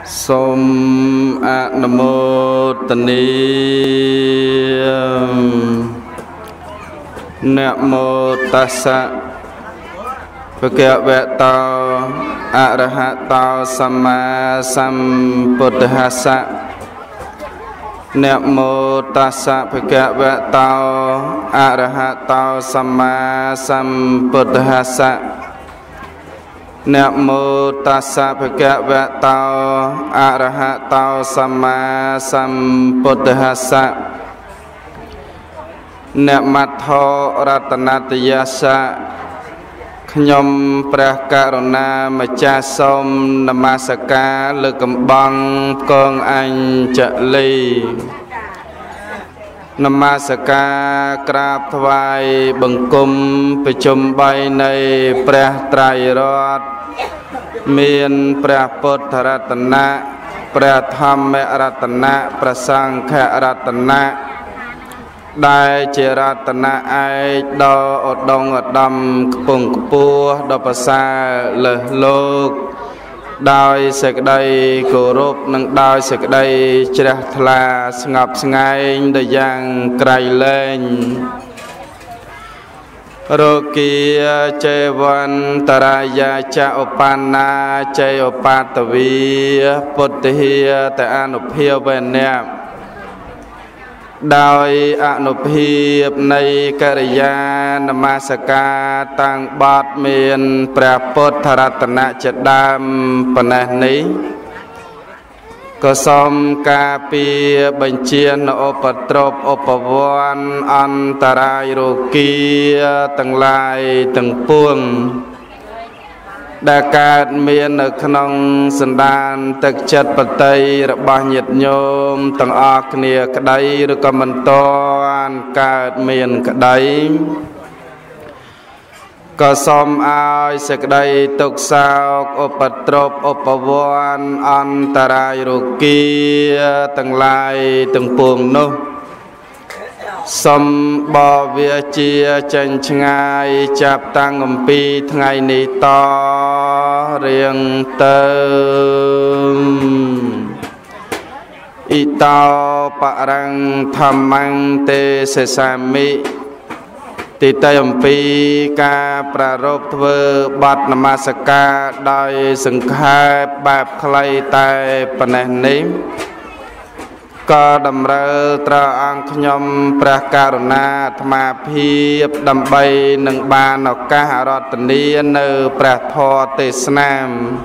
សូមអនុមោទនាណាមោตัสสะភគវតោអរហតោសម្មាសម្ពុទ្ធស្សៈណាមោตัสสะភគវតោអរហតោសម្មាសម្ពុទ្ធស្សៈนะโมตัสสะภะคะวะโตอะระหะโตสัมมาสัมพุทธัสสะนะมัทโธรัตนัตยัสสะខ្ញុំព្រះករុណាម្ចាស់សូមនមស្ការលើកកំបងកងអញ្ជលីនមស្ការក្រាបថ្វាយបង្គំប្រជុំ3នៃព្រះត្រៃរតន៍មានព្រះពុទ្ធរតនៈព្រះធម្មរតនៈព្រះសង្ឃរតនៈដែលជារតនៈឯកដ៏ឧត្តមឧត្តមខ្ពង់ខ្ពស់ដ៏ប្រសើរលើសលោកដោយសេចក្តីគោរពនិងដោយសេចក្តីជ្រះថ្លាស្ងប់ស្ងាយដោយយ៉ាងក្រៃលែងរគីចេវន្តរាយាចឧបណ្ណាចៃឧបតវីពុទ្ធិតអនុភាវណៈដោយអនុភាពនៃកិរិយានមស្ការតាំងបទមានព្រះពុទ្ធរតនៈជាដើមប៉ុណ្ណេះនេះក៏សូមការពារបញ្ជានៅឧបទ្រពឧបវ័នអន្តរាយរោគាទាំងឡាយទាំងពួងដែលកើតមាននៅក្នុងសន្តានទឹកចិត្តបតីរបស់ញាតិញោមទាំងអស់គ្នាក្តីឬក៏មិនតាន់កើតមានក្តីក៏សូមឲ្យសេចក្តីទុក្ខសោកឧបទ្រពឧបវ័នអន្តរាយរោគាទាំងឡាយទាំងពួងនោះសូមបវាជាចេញឆ្ងាយចាប់តាំងអំពីថ្ងៃនេះតរៀងទៅអ៊ីតោបរੰធម្មੰទេសសាមិទីតៃអំពីការប្រារព្ធធ្វើបទនមស្ការដោយសង្ខេបបែបខ្លីតែប៉ុណ្ណេះនេះក៏តម្រូវត្រូវអង្គខ្ញុំព្រះករុណាអាត្មាភាពដើម្បីនឹងបានឱកាសរតនានៅព្រះធម៌ទេសនា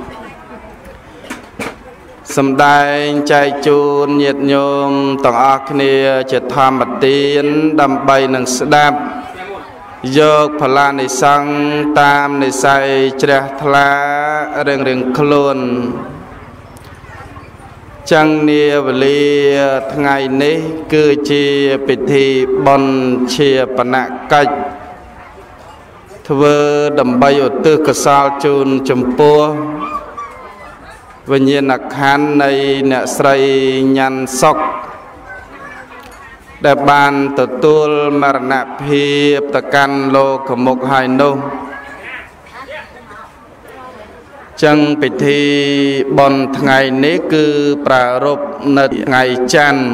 សម្ដែងចែកជូនញាតិញោមទាំងអស់គ្នាជាធម្មទានដើម្បីនឹងស្ដាប់យកផល្លានិសង្ឃតាមនិស័យជ្រះថ្លារៀងខ្លួនចឹងនាវេលាថ្ងៃនេះគឺជាពិធីបុណ្យជាបណកិច្ចធ្វើដើម្បីឧទ្ទិសកុសលជូនចំពោះវិញ្ញាណក្ខន្ធនៃអ្នកស្រីញ៉ាន់សុខដែលបានទទួលមរណភាពទៅកាន់លោកមុខហើយនោះចឹងពិធីបុណ្យថ្ងៃនេះគឺប្រារព្ធនៅថ្ងៃច័ន្ទ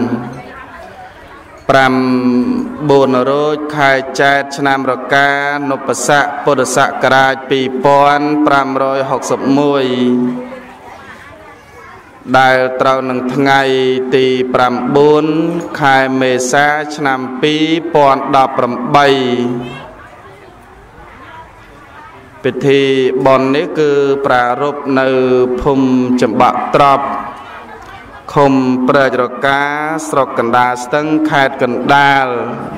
9រោចខែចែកឆ្នាំរកានុបស័កពុរសករាជ2561ដែលត្រូវនឹងថ្ងៃទី9ខែមេសាឆ្នាំ2018ពិធីបុណ្យនេះគឺប្រារព្ធនៅភូមិចម្បាក់ត្រប់ឃុំព្រែករកាស្រុកកណ្ដាលស្ទឹងខេត្តកណ្ដាល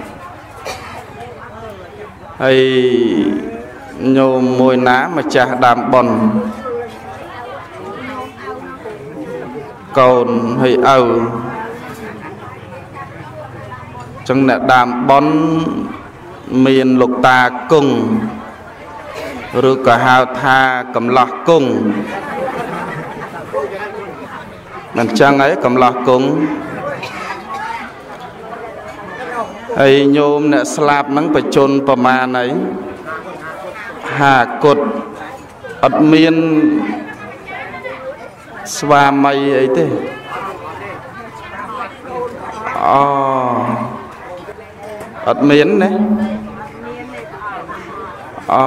ហើយញោមមួយណាម្ចាស់ដើមបុណ្យកូនហើយឪចឹងអ្នកដើមបុណ្យមានលោកតាគង់ឬក៏ហៅថាកំឡោះគង់មិនចឹងអីកំឡោះគង់ហើយញោមអ្នកស្លាប់ហ្នឹងបច្ចុប្បន្នប្រមាណអី50គុតអត់មានស្វាមីអីទេអូអត់មានណាអូ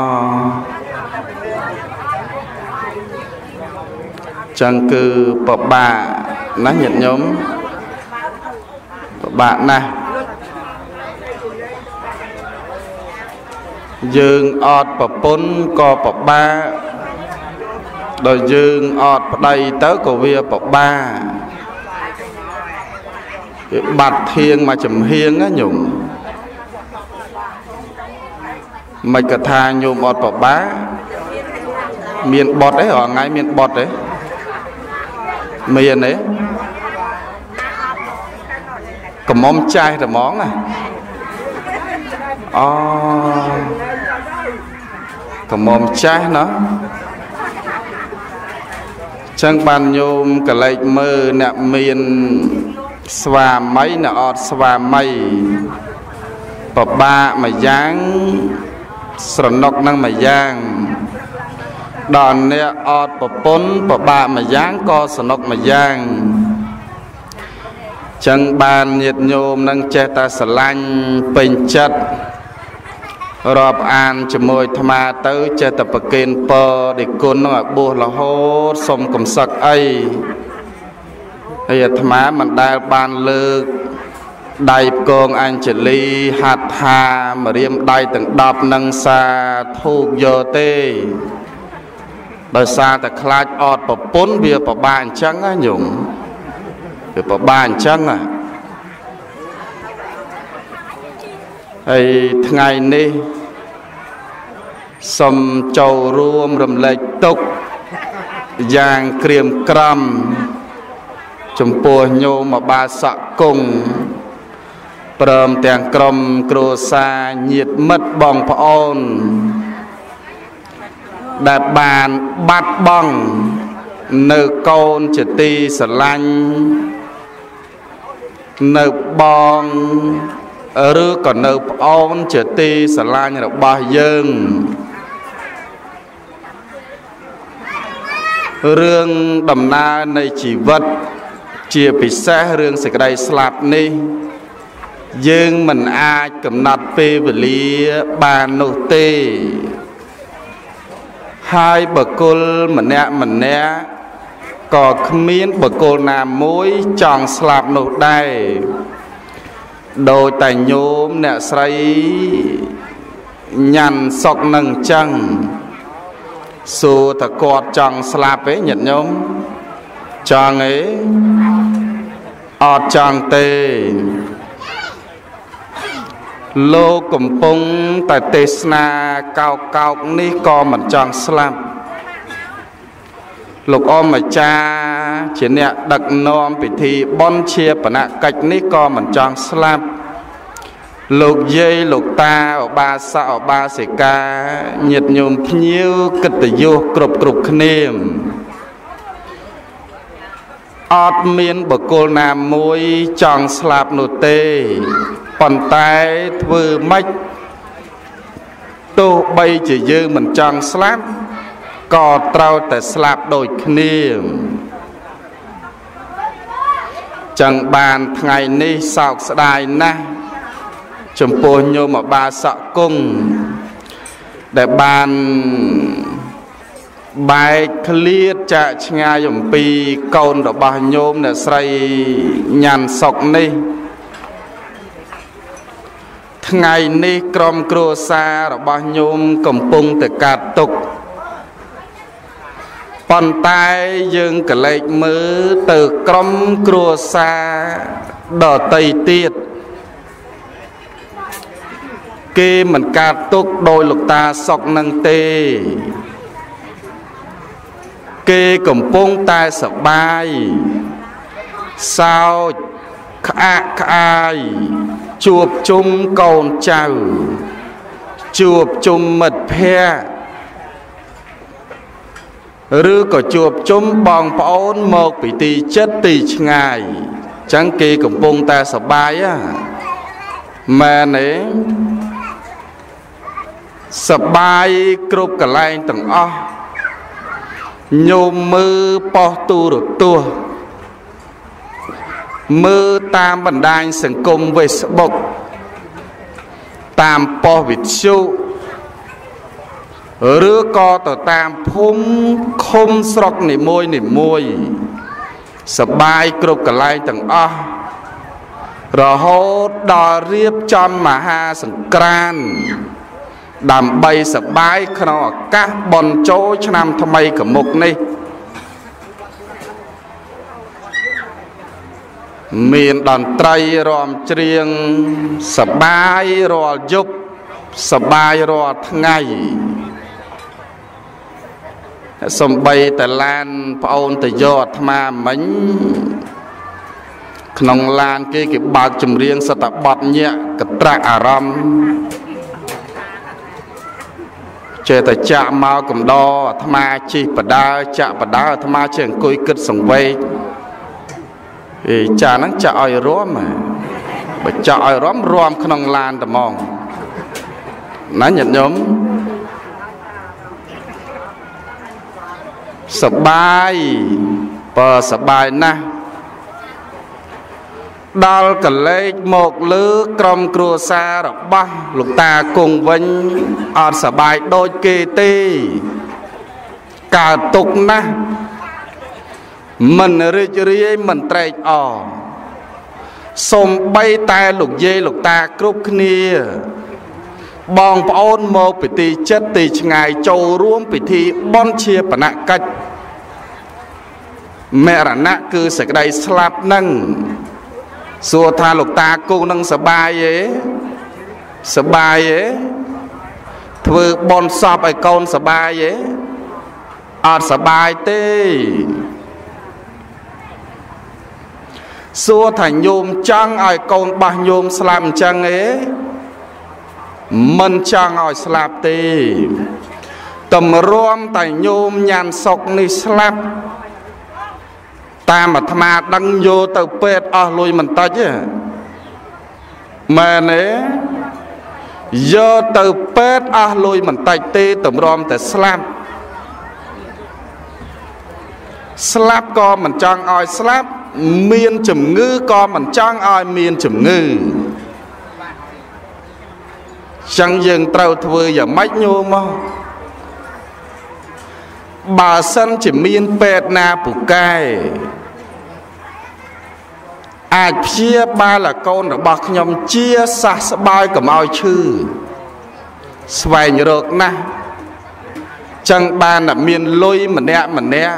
ចឹងគឺពិបាកណាស់ញាតិញោមពិបាកណាស់យើងអត់ប្រពន្ធក៏ពិបាកដល់យើងអត់ប្តីទៅក៏វាពិបាកវាបាត់ធៀងមកចំហៀងណាញោមមិនក៏ថាញោមអត់ពិបាកមានបត់អីរាល់ថ្ងៃមានបត់ទេមានទេកំមុំចាស់តែហ្មងណាអូកំមុំចាស់ណាចឹងបានញោមកលែកមើលអ្នកមានស្វាមីអ្នកអត់ស្វាមីពិបាកមួយយ៉ាងស្រណុកនឹងមួយយ៉ាងដល់អ្នកអត់ប្រពន្ធពិបាកមួយយ៉ាងក៏ស្រណុកមួយយ៉ាងចឹងបានញាតិញោមនឹងចេះតែស្រឡាញ់ពេញចិត្តរាប់អានជាមួយអាត្មាទៅចេះតែប្រគេនពរដែលគុណនឹងឲ្យបួសរហូតសុំកំសឹកអីហើយអាត្មាមិនដែលបានលើកដៃផ្គងអញ្ជលីហាត់ថាមរៀមដៃទាំង10នឹងសាធូបយកទេដោយសារតែខ្លាចអត់ប្រពន្ធវាពិបាកអញ្ចឹងណាញោមវាពិបាកអញ្ចឹងណាហើយថ្ងៃនេះសូមចូលរួមរំលែកទុក្ខយ៉ាងក្រៀមក្រំចំពោះញោមបាសកគង់ព្រមទាំងក្រុមគ្រួសារញាតិមិត្តបងប្អូនដែលបានបាត់បង់នៅកូនជាទីស្រឡាញ់នៅបងឬក៏នៅប្អូនជាទីស្រឡាញ់របស់យើងរឿងដំណើរនៃជីវិតជាពិសេសរឿងសេចក្តីស្លាប់នេះយើងមិនអាចកំណត់ពេលវេលាបាននោះទេហើយបុគ្គលម្នាក់ក៏គ្មានបុគ្គលណាមួយចង់ស្លាប់នោះដែរដោយតែញោមអ្នកស្រីញ៉ាន់សុកនឹងចឹងសួរតើគាត់ចង់ស្លាប់ទេញាតិញោមចង់ទេអត់ចង់ទេលោកកំពុងតែទេសនាកោកនេះក៏មិនចង់ស្លាប់លោកអម្ចាស់ជាអ្នកដឹកនាំពិធីបុណ្យជាបណកិច្ចនេះក៏មិនចង់ស្លាប់លោកយាយលោកតាឧបាសកឧបាសិកាញាតិញោមភ្ញៀវកិត្តិយសគ្រប់គ្នាអត់មានបុគ្គលណាមួយចង់ស្លាប់នោះទេប៉ុន្តែធ្វើម៉េចទោះបីជាយើងមិនចង់ស្លាប់ក៏ត្រូវតែស្លាប់ដូចគ្នាចឹងបានថ្ងៃនេះសោកស្ដាយណាស់ចំពោះញោមបាសកគង់ដែលបានបែកឃ្លាតចាកឆ្ងាយអំពីកូនរបស់ញោមអ្នកស្រីញ៉ាន់សុកនេះថ្ងៃនេះក្រុមគ្រួសាររបស់ញោមកំពុងតែកាត់ទុក្ខប៉ុន្តែយើងក៏លេចមើលទៅក្រុមគ្រួសារដទៃទៀតគេមិនកាត់ទុក្ខដោយលោកតាសុកនឹងទេគេកំពុងតែសប្បាយសោចក្អាកក្អាយជួបជុំកូនចៅជួបជុំមិត្តភក្តិឬក៏ជួបជុំបងប្អូនមកពីទីចិត្តទីឆ្ងាយចឹងគេកំពុងតែសប្បាយមែនទេសប្បាយគ្រប់កន្លែងទាំងអស់ nhôm mơ po tu rồi tua mơ tam bản đai sừng công về sợ bộc tam po vịt siêu rứa co tờ tam phung không sọc nỉ môi sợ bài cột cả lai tầng o rồi hốt đò riếp chom mà ha sừng cran đàm bay sợ bài khno các bọn chỗ cho nam tham mây cả mục này miền đòn tây ròm triêng sợ bài rò giúp sợ bài rò ngày sông bay tại lan paon tại giọt mà mánh nông lan cái bạc chùm riêng sợ tập bọt nhẹ cái trạc à ram chơi tại chạm mau cầm đo tham ma chi bả đá chạm bả đá tham ma chuyện cùi cất sòng vây thì chả nắng chả ai róm mà bởi chả ai róm nông lan tầm mong nói nhận nhóm sập bài bờ sập bài na đal cả lấy một lứa cầm cua xa đọc ba lục ta cùng với ở sập bài đôi kê tê cả tục na mình rì mình trai ở sông bay tay lục dê lục ta cướp kia bong ôn một bị tì chất tì ngày châu ruộng bị thi bon chia bản nặng cách mẹ là nặng cứ sẽ đây slap nâng xua tha lục ta cô nâng sợ bài ấy thưa bon sọp ai con sợ bài ấy sợ bài tê xua thành nhôm trăng ai con ba nhôm slap trăng ấy mình chẳng hỏi slap tê tầm rôm tại nhôm nhàn sọc ni slap ta mà tham ma đăng vô tàu pet lùi mình ta chứ mà nế do tàu pet lùi mình ta tê tầm rôm tại slap co mình chẳng hỏi slap miên chùm ngư co mình chẳng hỏi miên chùm ngư chẳng dừng trâu thưa và mách nhô mà bà sân chỉ miên pet na bù cai ai chia ba là con đã bạc nhom chia xa bài cầm ao chư xoay nhược na chẳng ba là miên lôi mà nè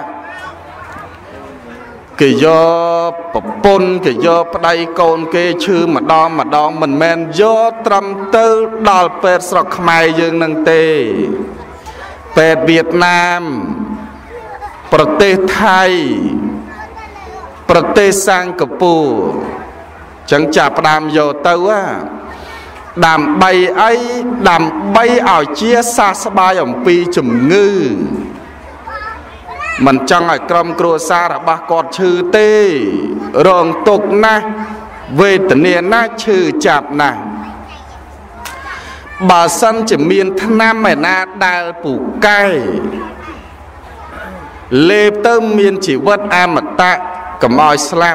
kì do bồn kì do đây con kê chư mà đo mình men do trầm tư đào pet sọc mai dương nâng tê pet Việt Nam Prote Thái Prote Singapore chẳng chạp đàm vô tâu á đàm bay ảo chia xa bài ổng pi chùm ngư mình chẳng ở trong cua xa là ba con chư tê rồng tục na về tận niên na chư chạp na bà sân chỉ miền Nam mẹ na đa phủ cay lê tơm miền chỉ vật mặt tạ cầm oi slam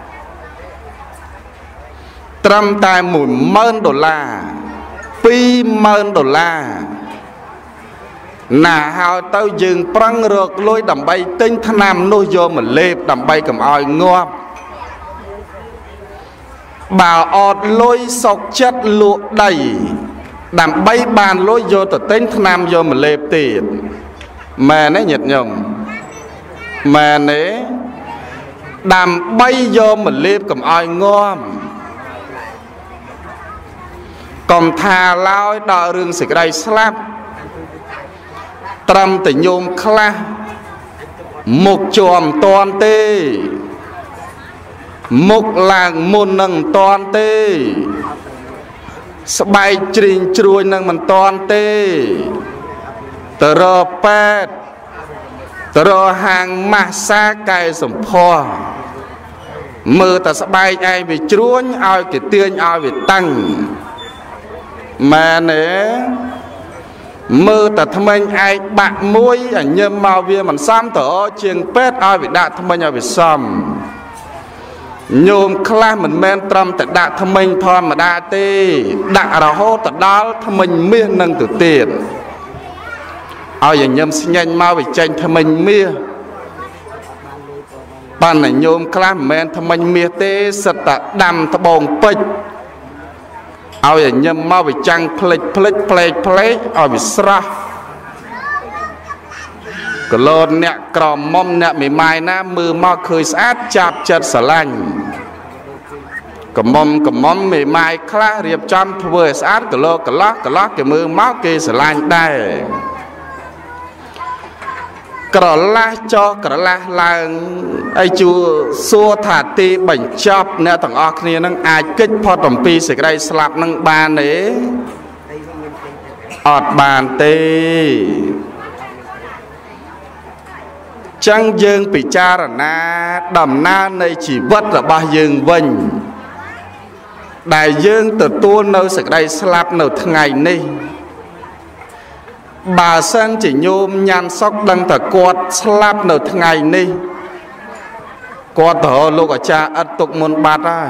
trăm tài mùi $10,000 $20,000 nà hào tao dừng prăng rượt lôi đầm bay tinh thân nam nô vô mà lê đầm bay cầm oi ngon bà ọt lôi sọc chất lụa đầy đầm bay bàn lôi vô tờ tinh thân nam vô mà lê tiền mà nó nhiệt nhồng mà nế đầm bay vô mà lê cầm oi ngon còn thà lao đo rương xịt đây slap trầm tình nhôm khla một chòm toàn tê một làng môn nâng toàn tê bay trình chui nâng mình toàn tê tờ rô pet tờ rô hàng massage cài sổng phò mơ ta sẽ bay ai vì chuôn ai cái tiên ai vì tăng mà nế mơ ta thâm anh ai bạc muối ảnh nhâm màu viên mình xăm tở chiêng pết ai bị đạ thâm anh ai bị xăm nhôm khla mình men trầm ta đạ thâm anh thon mà đạ tê đạ ra hô ta đá thâm anh miên nâng từ tiền ai ảnh nhâm xin nhanh mau bị tranh thâm anh mía ban này nhôm khla men thâm anh mía tê sật ta đầm ta bồng pích ai ảnh nhâm mau bị tranh plek ai bị sra cái lon nè còm mom nè mì mai na mưa mau khơi sát chạp chật sả lanh cầm mom mì mai khla riệp trăm vừa sát cái lót cái mưa máu kê sả lanh đây cỏ la cho cỏ la là ai chú xua thả ti bẩn chọc nè thằng óc này năng ai kích phật tầm pi sẽ đây slap năng bàn đấy ọt bàn tê chẳng dương bị cha ra na đầm na này chỉ vất là ba dương vinh đại dương từ tuôn nơi sẽ đây slap nơi ngày này bà sang chỉ nhôm nhan sóc đăng thờ quạt slap nơi ngày này quạt thở lúc ở cha ất tục môn bát á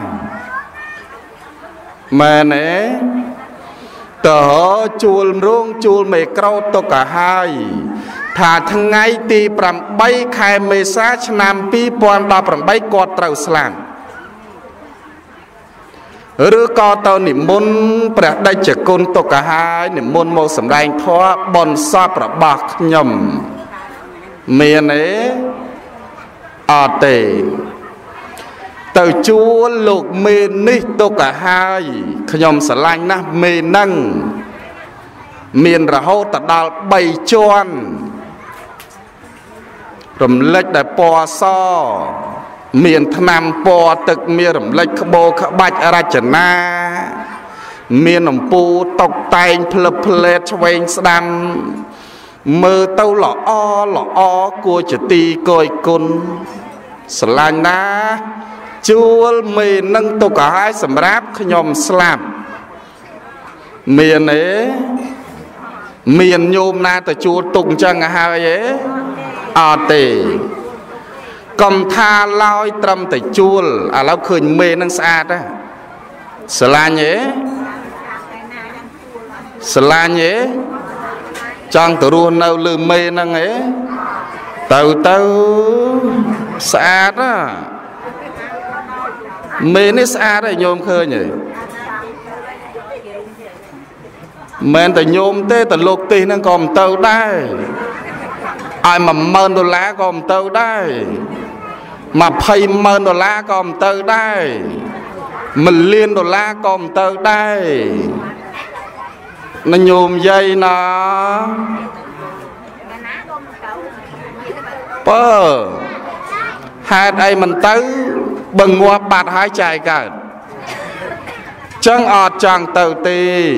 mà nè tờ chuồn rung chuồn mày câu tục cả hai thà thằng ngay tì pram bay khai mê sát nam pi pon ba pram bay quạt trâu slam rứa co tao niệm môn bạc đây chỉ côn tục cả hai niệm môn màu sầm đen thoa bon sáp ra bạc nhầm miền ấy ở tề từ chúa lục miền ní tục cả hai nhầm sờ lanh na miền năng miền ra hô ta đào bay choan rầm lệch đại po so miền nam po tực miền rầm lệch khbo khbạch arachana miền nằm pu tộc tay phlet chwein stam mơ tâu lọ o cua chỉ ti coi côn slang na chúa miền nâng tục cả hai sầm ráp nhom slam miền ấy miền nhôm na từ chúa tụng chân hai ấy à tề cầm tha loi trầm từ chúa à lão khơi mê nâng xa đó slang nhé slang nhé chẳng từ ruộng nào lư mê nâng ấy tàu xa đó mê nít xa đấy nhôm khơi nhỉ men từ nhôm tê từ lục tì nó còn tàu đây ai mà $10 còn tàu đây mà pay $10 còn tàu đây $1,000,000 còn tàu đây nó nhôm dây nó bơ hai đây mình tới bằng ngoa bạt hai chạy cả chẳng ọt chẳng tàu tì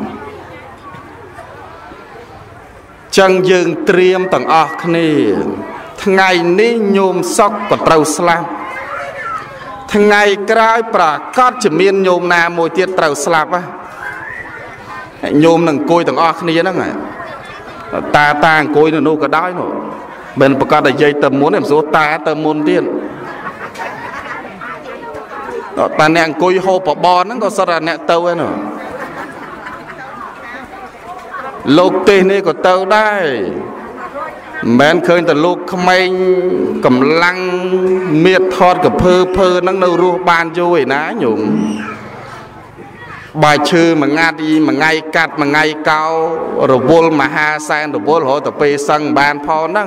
chẳng dừng triêm tầng ọt này ngày ní nhôm sóc của trâu slam ngày cái bà cót chỉ miên nhôm nà mùi tiết trâu slam á nhôm nâng côi tầng ọt này đó ngài ta côi nó nô cả đói nổ bên bà cót là dây tầm muốn em số ta tầm môn tiên ta nè côi hô bỏ bò nó có sao là nè tâu ấy nổ lục tên này của tâu đây mẹn khơi từ lục không ai cầm lăng miệt thọt của phơ năng nâu ru ban vô ấy ná nhung bài chư mà ngát đi mà ngay cắt mà ngay cao rồi vô mà ha sang rồi vô họ tập pe sang ban pho năng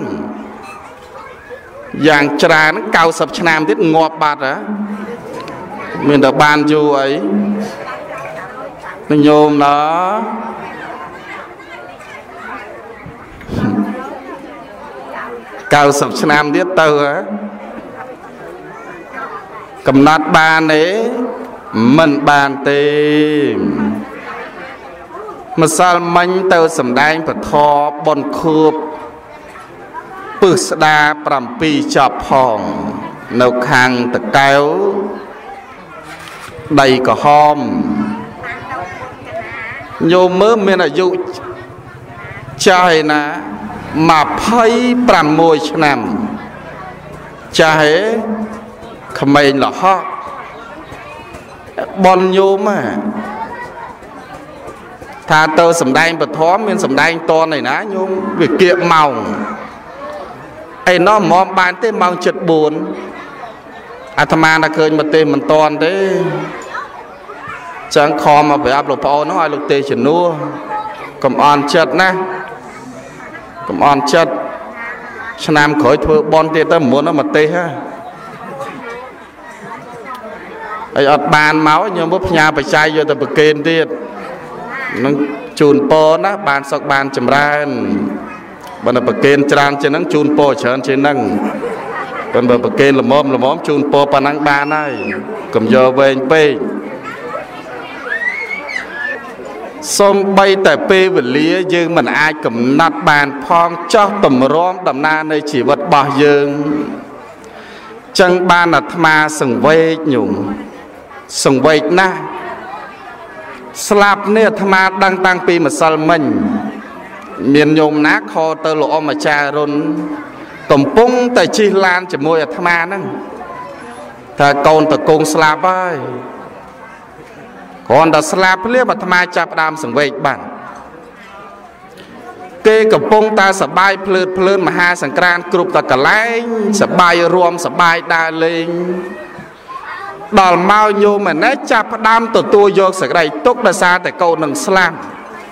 dạng trà nó cao sập nam tiết ngọt bạt á mình được ban vô ấy nó nhôm nó cao sập nam tiết tơ á cầm nát ban ấy mình bàn tìm mà sao mình tơ sầm đai và thò bon khớp bự đa pram pi chập hòn nấu khang tự kéo đầy cả hôm nhôm mớ miền là dụ ចាស់ណា26ឆ្នាំចាស់ក្មេងលហកបនញោមថាទៅសំដែងពធមមានសំដែងតនឯណាញោមវាគៀកម៉ោងឯណោះមកបានទេម៉ោង 7:04 អាត្មាđãឃើញមកទេមិនតនទេចឹងខំមកប្រាប់លោកប្អូននោះឲ្យលោកទេជំនួសកុំអន់ចិត្តណាកុំអន់ចិត្តឆ្នាំក្រោយធ្វើបន់ទៀតទៅមុនមកទេហ่าហើយអត់បានមកញោមផ្ញើបច្ច័យយកទៅប្រគេនទៀតនឹងជូនពរណាបានសុខបានចម្រើនបើនៅប្រគេនច្រើនជាងហ្នឹងជូនពរច្រើនជាងហ្នឹងប៉ុន្តែប្រគេនល្មមជូនពរប៉ុណ្ណឹងបានហើយកុំយកវែងពេកសូម្បីតែពេលវេលាយើងមិនអាចកំណត់បានផងចោះតម្រាំដំណើរនៃជីវិតរបស់យើងចឹងបានអាត្មាសង្វេគញោមសង្វេគណាស់ស្លាប់នេះអាត្មាដឹងតាំងពីម្សិលមិញមានញោមណាខទៅលោកអមអាចារ្យរុនកំពុងតែជិះឡានជាមួយអាត្មាហ្នឹងថាកូនតកងស្លាប់ហើយគ្រាន់តែស្លាប់ភ្លាមអាត្មាចាប់ដើមសង្វេគបានគេកំពុងតែសបាយភ្លើនមហាសង្ក្រាន្តគ្រប់តកលែងសបាយរួមសបាយដើរលេងដល់មកញោមម្នាក់ចាប់ផ្ដើមទទួលយកសេចក្តីទុក្ខដោយសារតែកូននឹងស្លាប់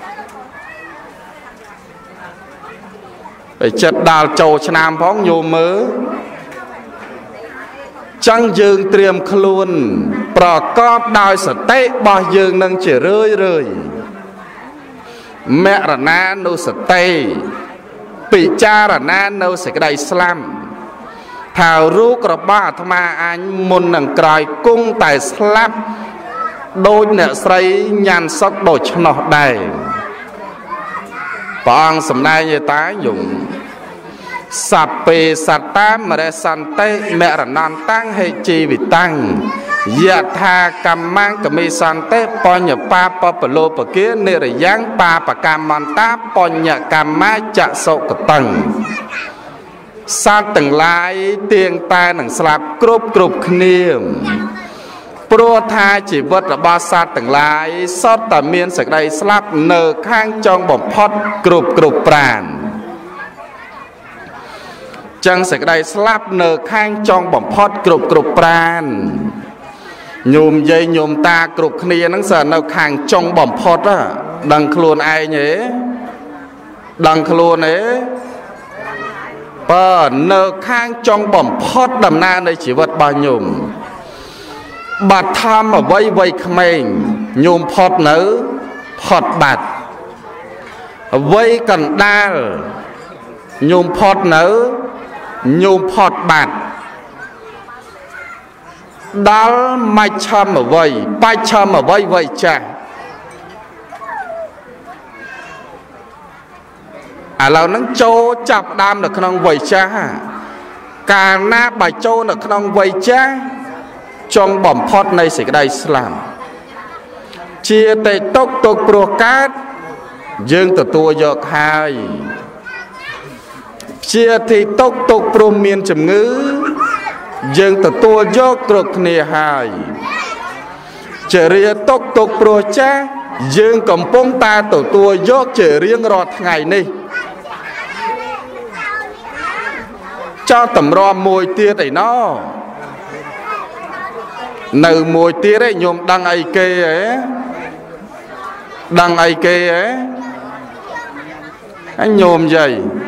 ហើយចិត្តដល់ចូលឆ្នាំផងញោមមើលចឹងយើងត្រៀមខ្លួនប្រកបដោយសតិរបស់យើងនឹងជារឿយមរណានុសតិពិចារណានៅសេចក្តីស្លាប់ថារូបរបស់អាត្មាអញមុននឹងក្រោយគង់តែស្លាប់ដូចអ្នកស្រីញ៉ាន់សុកដូច្នោះដែរព្រះអង្គសម្ដែងឯតាយំសព្ពេសត្តាមរសន្តិមរណន្តាំងហេជីវិតាំងយថាកម្មង្កមេសន្តិបញ្ញបាបបលោបគានិរយ៉ាងបាបកម្មន្តាបញ្ញកម្មចសុកតੰសត្វទាំងឡាយទៀងតែនឹងស្លាប់គ្រប់គ្នាព្រោះថាជីវិតរបស់សត្វទាំងឡាយសុទ្ធតែមានសេចក្តីស្លាប់នៅខាងចុងបំផុតគ្រប់ប្រាណចឹងសេចក្តីស្លាប់នៅខាងចុងបំផុតគ្រប់ប្រាណញោមយាយញោមតាគ្រប់គ្នាហ្នឹងសើនៅខាងចុងបំផុតដឹងខ្លួនឯងទេដឹងខ្លួនទេបើនៅខាងចុងបំផុតដំណើរនៃជីវិតរបស់ញោមបាត់ធម្មអ្វីក្មេងញោមផុតនៅផុតបាត់អ្វីកណ្ដាលញោមផុតនៅញោមផុតបាត់ដល់មជ្ឈមអ្វីបច្ចមអ្វីវ័យចាស់ឥឡូវហ្នឹងចូលចាប់ដើមនៅក្នុងវ័យចាស់កាលណាបើចូលនៅក្នុងវ័យចាស់ចុងបំផុតនៃសេចក្តីស្លាប់ជាតែទុកព្រោះកើតយើងទទួលយកហើយជាទីទុកព្រោះមានជំងឺយើងទទួលយកគ្រប់គ្នាហើយជារាទុកព្រោះចាស់យើងកំពុងតែទទួលយកជារៀងរាល់ថ្ងៃនេះចោលតម្រាំមួយទៀតឯណោនៅមួយទៀតឯងញោមដឹងអីគេហ៎ដឹងអីគេហ៎អញញោមយាយ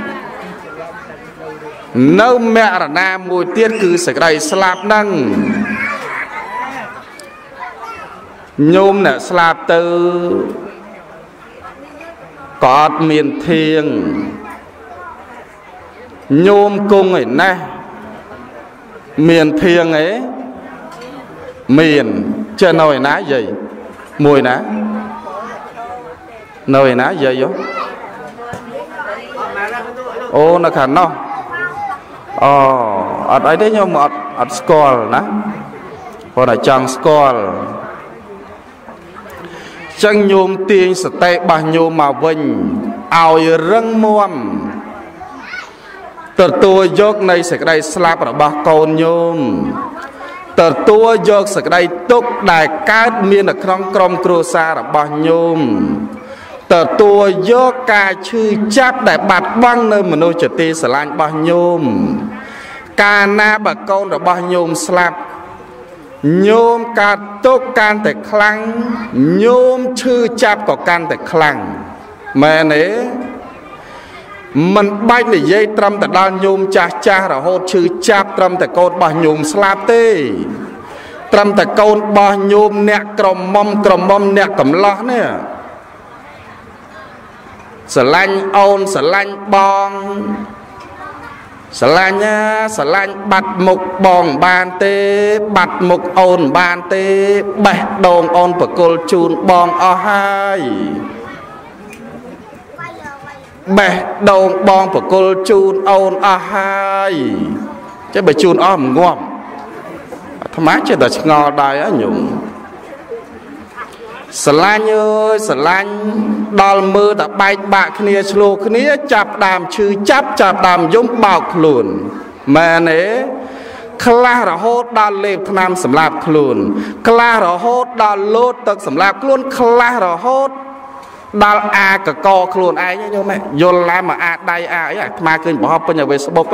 នៅមរណាមួយទៀតគឺសេចក្តីស្លាប់ហ្នឹងញោមអ្នកស្លាប់ទៅក៏អត់មានធៀងញោមគង់ឯណេះមានធៀងឯមានចេះនៅឯណាយាយមួយណានៅឯណាយាយអូនៅខាងនោះអូអត់អីទេញោមអត់ស្គាល់ណាគាត់តែចង់ស្គាល់ចឹងញោមទាញសតិរបស់ញោមមកវិញឲ្យរឹងមាំទទួលយកនៃសេចក្តីស្លាប់របស់កូនញោមទទួលយកសេចក្តីទុក្ខដែលកើតមាននៅក្នុងក្រុមគ្រួសាររបស់ញោមទទួលយកការឈឺចាប់ដែលបាត់បង់នៅមនុស្សជាទីស្រឡាញ់របស់ញោមកាលណាបើកូនរបស់ញោមស្លាប់ញោមកើតទុក្ខកាន់តែខ្លាំងញោមឈឺចាប់ក៏កាន់តែខ្លាំងមែនទេមិនបាច់និយាយត្រឹមតែដល់ញោមចាស់រហូតឈឺចាប់ត្រឹមតែកូនរបស់ញោមស្លាប់ទេត្រឹមតែកូនរបស់ញោមអ្នកក្រមុំអ្នកកំឡោះនេះស្រឡាញ់អូនស្រឡាញ់បងស្រឡាញ់បាត់មុខបងបានទេបាត់មុខអូនបានទេបេះដូងអូនប្រគល់ជូនបងអស់ហើយបេះដូងបងប្រគល់ជូនអូនអស់ហើយចេះបើជូនអស់មិនងាប់អាត្មាចេះតែឆ្ងល់ដែរញោមស្រឡាញ់អើយស្រឡាញ់ដល់មើលតែបែកបាក់គ្នាឆ្លោះគ្នាចាប់ដើមឈឺចាប់ដើមយំបោកខ្លួនមែនទេខ្លះរហូតដល់លេបថ្នាំសម្លាប់ខ្លួនខ្លះរហូតដល់លោតទឹកសម្លាប់ខ្លួនខ្លះរហូតដល់អាកកខ្លួនឯងញោមយល់ឡើងមកអាដៃអាអីអាថ្មឃើញប្រហោះពេញឲ្យ Facebook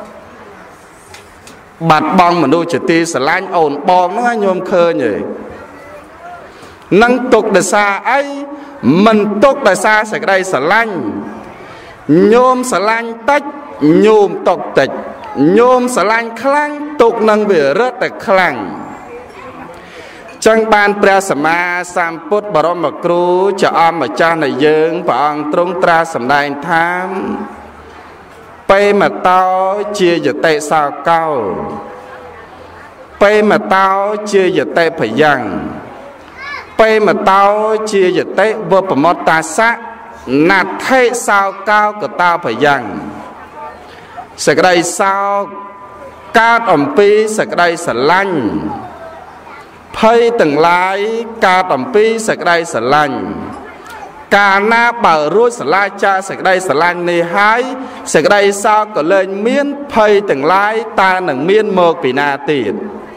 បាត់បង់មនុស្សជាទីស្រឡាញ់អូនបងហ្នឹងញោមឃើញទេនឹងទុកដោយសារអីមិនទុកដោយសារសេចក្តីស្រឡាញ់ញោមស្រឡាញ់តិចញោមទុកតិចញោមស្រឡាញ់ខ្លាំងទុកនឹងវារត់តែខ្លាំងចឹងបានព្រះសម្មាសម្ពុទ្ធបរមគ្រូជាអម្ចាស់នៃយើងព្រះអង្គទ្រង់ត្រាស់សម្ដែងថាពេមតោជាយតិសោកោពេមតោជាយតិភយ៉ាងពេមតោជាយតិវបមតតាសៈណដ្ឋិសោកោកតោភយ៉ាងសេចក្តីសោកកើតអំពីសេចក្តីស្រឡាញ់ភ័យទាំងឡាយកើតអំពីសេចក្តីស្រឡាញ់កាលណាបើរួចស្រឡាចាសេចក្តីស្រឡាញ់នេះហើយសេចក្តីសោកក៏លែងមានភ័យទាំងឡាយតើនឹងមានមកពីណាទៀត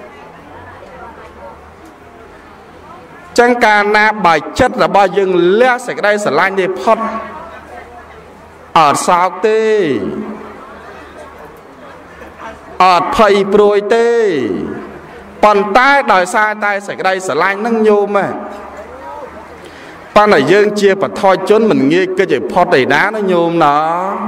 ចឹងកាលណាបើចិត្តរបស់យើងលះសេចក្តីស្រឡាញ់នេះផុតអត់សោកទេអត់ភ័យព្រួយទេប៉ុន្តែដោយសារតែសេចក្តីស្រឡាញ់នឹងញោមប៉ុន្តែយើងជាបឋមជនមិនងាយគិតឲ្យផុតឯណាណាញោមណា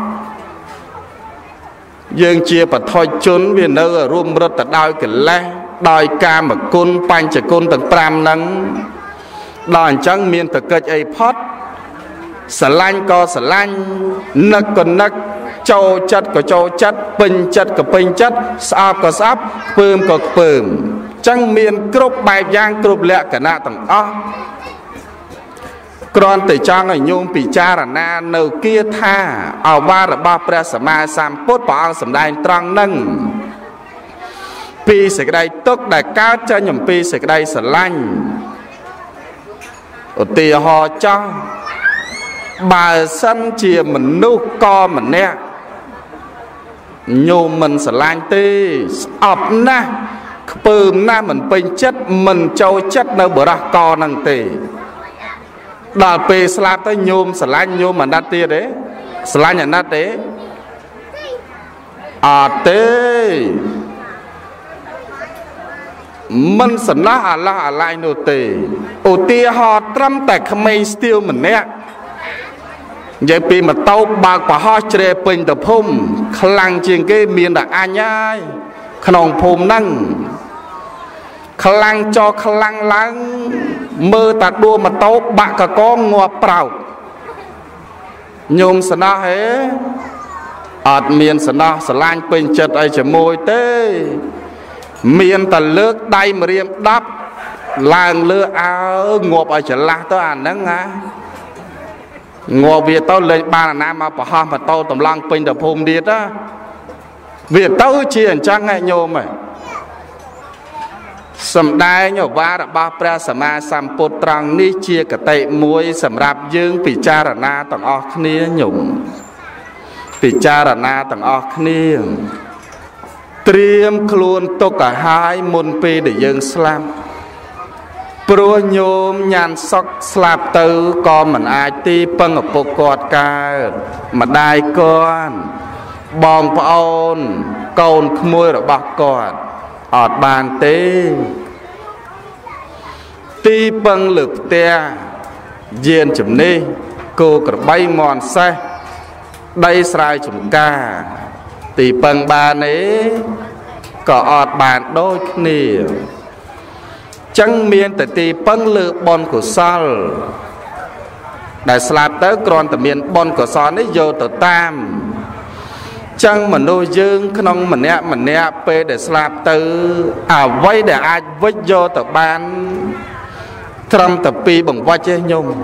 យើងជាបឋមជនវានៅរួមរត់ទៅដោយកិលេសដោយកាមគុណបញ្ចគុណទាំង5ហ្នឹងដល់អញ្ចឹងមានតកិច្ចអីផុតស្រឡាញ់ក៏ស្រឡាញ់នឹកក៏នឹកចូលចិត្តក៏ចូលចិត្តពេញចិត្តក៏ពេញចិត្តស្អប់ក៏ស្អប់ខ្ពើមក៏ខ្ពើមចឹងមានគ្រប់បែបយ៉ាងគ្រប់លក្ខណៈទាំងអស់គ្រាន់តែចង់ឲ្យញោមពិចារណានៅគាថាឱវាទរបស់ព្រះសម្មាសម្ពុទ្ធព្រះអង្គសម្ដែងត្រង់នឹងពីសេចក្តីទុក្ខដែលកើតចេញអំពីសេចក្តីស្រឡាញ់ឧទាហរណ៍ចោះបើសិនជាមនុស្សក៏ម្នាក់ញោមមិនស្រឡាញ់ទេស្អប់ណាស់ខ្ពើមណាស់មិនពេញចិត្តមិនចូលចិត្តនៅបរោះកហ្នឹងទេដល់ពេលស្លាប់ទៅញោមស្រឡាញ់ញោមអាណិតទៀតទេស្រឡាញ់អាណិតទេអត់ទេមិនសំណោះអាឡោះអាឡៃនោះទេឧទាហរណ៍ត្រឹមតែក្មេងស្ទាវម្នាក់និយាយពីម៉ូតូបើកប្រហោះជ្រែពេញទៅភូមិខ្លាំងជាងគេមានតែអញហើយក្នុងភូមិហ្នឹងខ្លាំងចោខ្លាំងឡើងមើលតាដួលម៉ូតូបាក់កកងាប់ប្រោកញោមសំណោះហេអត់មានសំណោះស្រឡាញ់ពេញចិត្តអីជាមួយទេមានតែលើកដៃម្រាម10ឡើងលើអើងាប់ឲ្យច្រឡះទៅអាហ្នឹងណាងាប់វាទៅលេងបានអាណាមកប្រហោះម៉ូតូតម្លង់ពេញទៅភូមិទៀតណាវាទៅជាអញ្ចឹងឯងញោម Sầm đai nhổ va đã ba pra sama samput trăng ní chia cả tệ muối sầm rạp dương bị cha rà na tầng o khnia nhung bị cha rà na tầng o khnia triêm khuôn tô cả hai môn pi để dương slam pro nhôm nhàn sọc slap từ con mình ai ti păng ở bộ quạt ca mà đai con bom phun cồn môi rồi bạc quạt ọt bàn tê ti păng lực te diên chấm ni cô cả bay mòn xe đây sai chấm ca ti păng ba nế có ọt bàn đôi nè chẳng miên tại ti păng lực bon của sal đại slap tới còn tại miền bon của sal ấy vô tới tam chẳng mà nuôi dương không mình nè pe để slap từ vay để ai vay vô tới ban trăm tập pi bằng vay chứ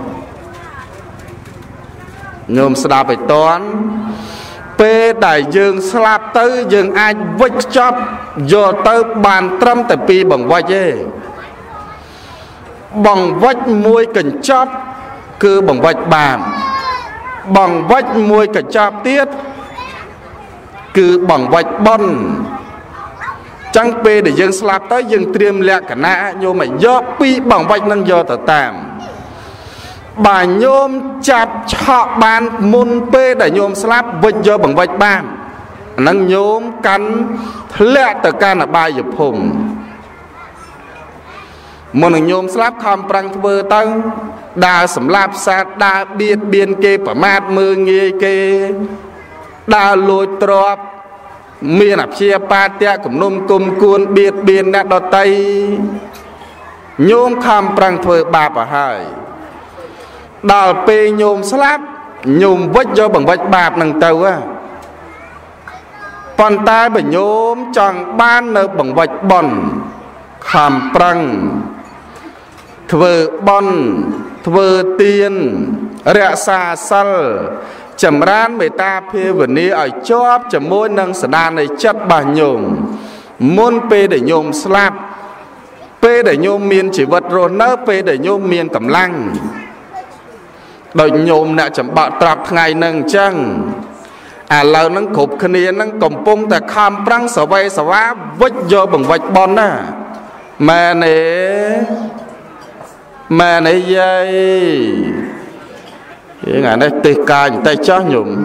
nhôm slap phải toán pe đại dương slap tới dương ai vay chop vô tới ban trăm tập pi bằng vay chứ bằng vách môi cần chóp cứ bằng vách bàm bằng vách môi cần chóp tiết cứ bằng vách bon chẳng pe để dân slap tới dân triêm lẹ cả nã nhôm mày do pi bằng vách nâng do tờ tàm bà nhôm chạp chọ bàn môn pe để nhôm slap vách do bằng vách bàm nâng nhôm cắn lẹ tờ can là bài dụp hùng một người nhôm slap khom prang vơ tăng đa sầm lạp sát đa biên kê và mát mưa nghe kê đa lôi trọp miền áp chia pa tia cùng nôm cung cuốn biên đã đọt tay nhôm khom prang vơ ba và hai đào pe nhôm slap nhôm vách do bằng vách bạp nâng tàu á còn ta bởi nhôm chẳng ban nợ bằng vách bòn khom prang thưa bon thưa tiên rạ xa sal chầm ran người ta phê vần ní ở chóp chầm môi nâng sả đan này chất bà nhôm môn p để nhôm slap p để nhôm miên chỉ vật rồi nơ p để nhôm miên cầm lăng đôi nhôm nè chầm bạo trạp ngày nâng chăng lâu nâng khục khăn nâng cầm pung ta kham prăng sở vay sở vá vách do bằng vách bon nè mà này dây cái ngày này tê ca những tay chó nhụm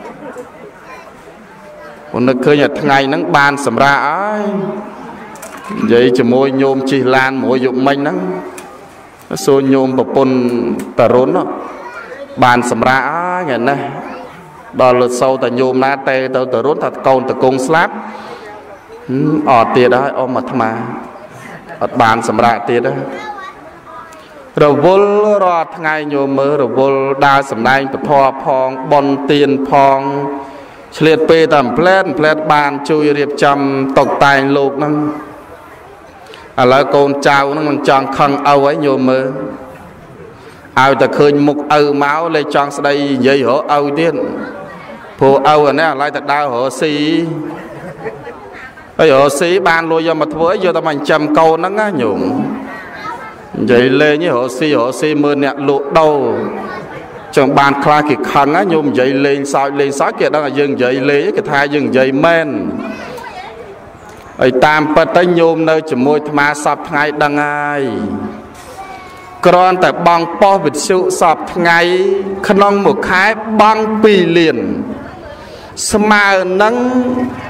còn nó khơi nhật ngày nắng ban sầm ra ấy vậy chỉ môi nhôm chi lan môi dụng mình nó xô nhôm bọc pôn tà rốn đó bàn sầm ra ấy ngày này đò lượt sâu tà nhôm ná tê tà rốn tà câu tà cung slap ọt tiệt đó ôm mặt mà ọt bàn sầm ra tiệt đó rồi vô rọt ngày nhiều mơ rồi vô đa sầm nay bật thò phong bon tiền phong liệt pe tầm plét bàn chui riệp chầm tộc tài lục năng là con trâu nó còn chọn khăn âu ấy nhiều mơ ao ta khơi mục âu máu lấy chọn đây dây hổ âu tiên phù âu này lại thật đau hổ xí cái hổ xí ban lôi do mà với vô ta mình chầm câu nó ngá nhung vậy lên như họ xì mưa nẹt lụt đầu trong bàn khai kịch khăn á nhôm vậy lên sao kia đó là dừng vậy lấy cái thai dừng vậy men ấy tam bát tay nhôm nơi chỉ môi tham sập ngày đằng ai còn tại băng po vịt sự sập ngày khăn một khai băng pì liền smile nắng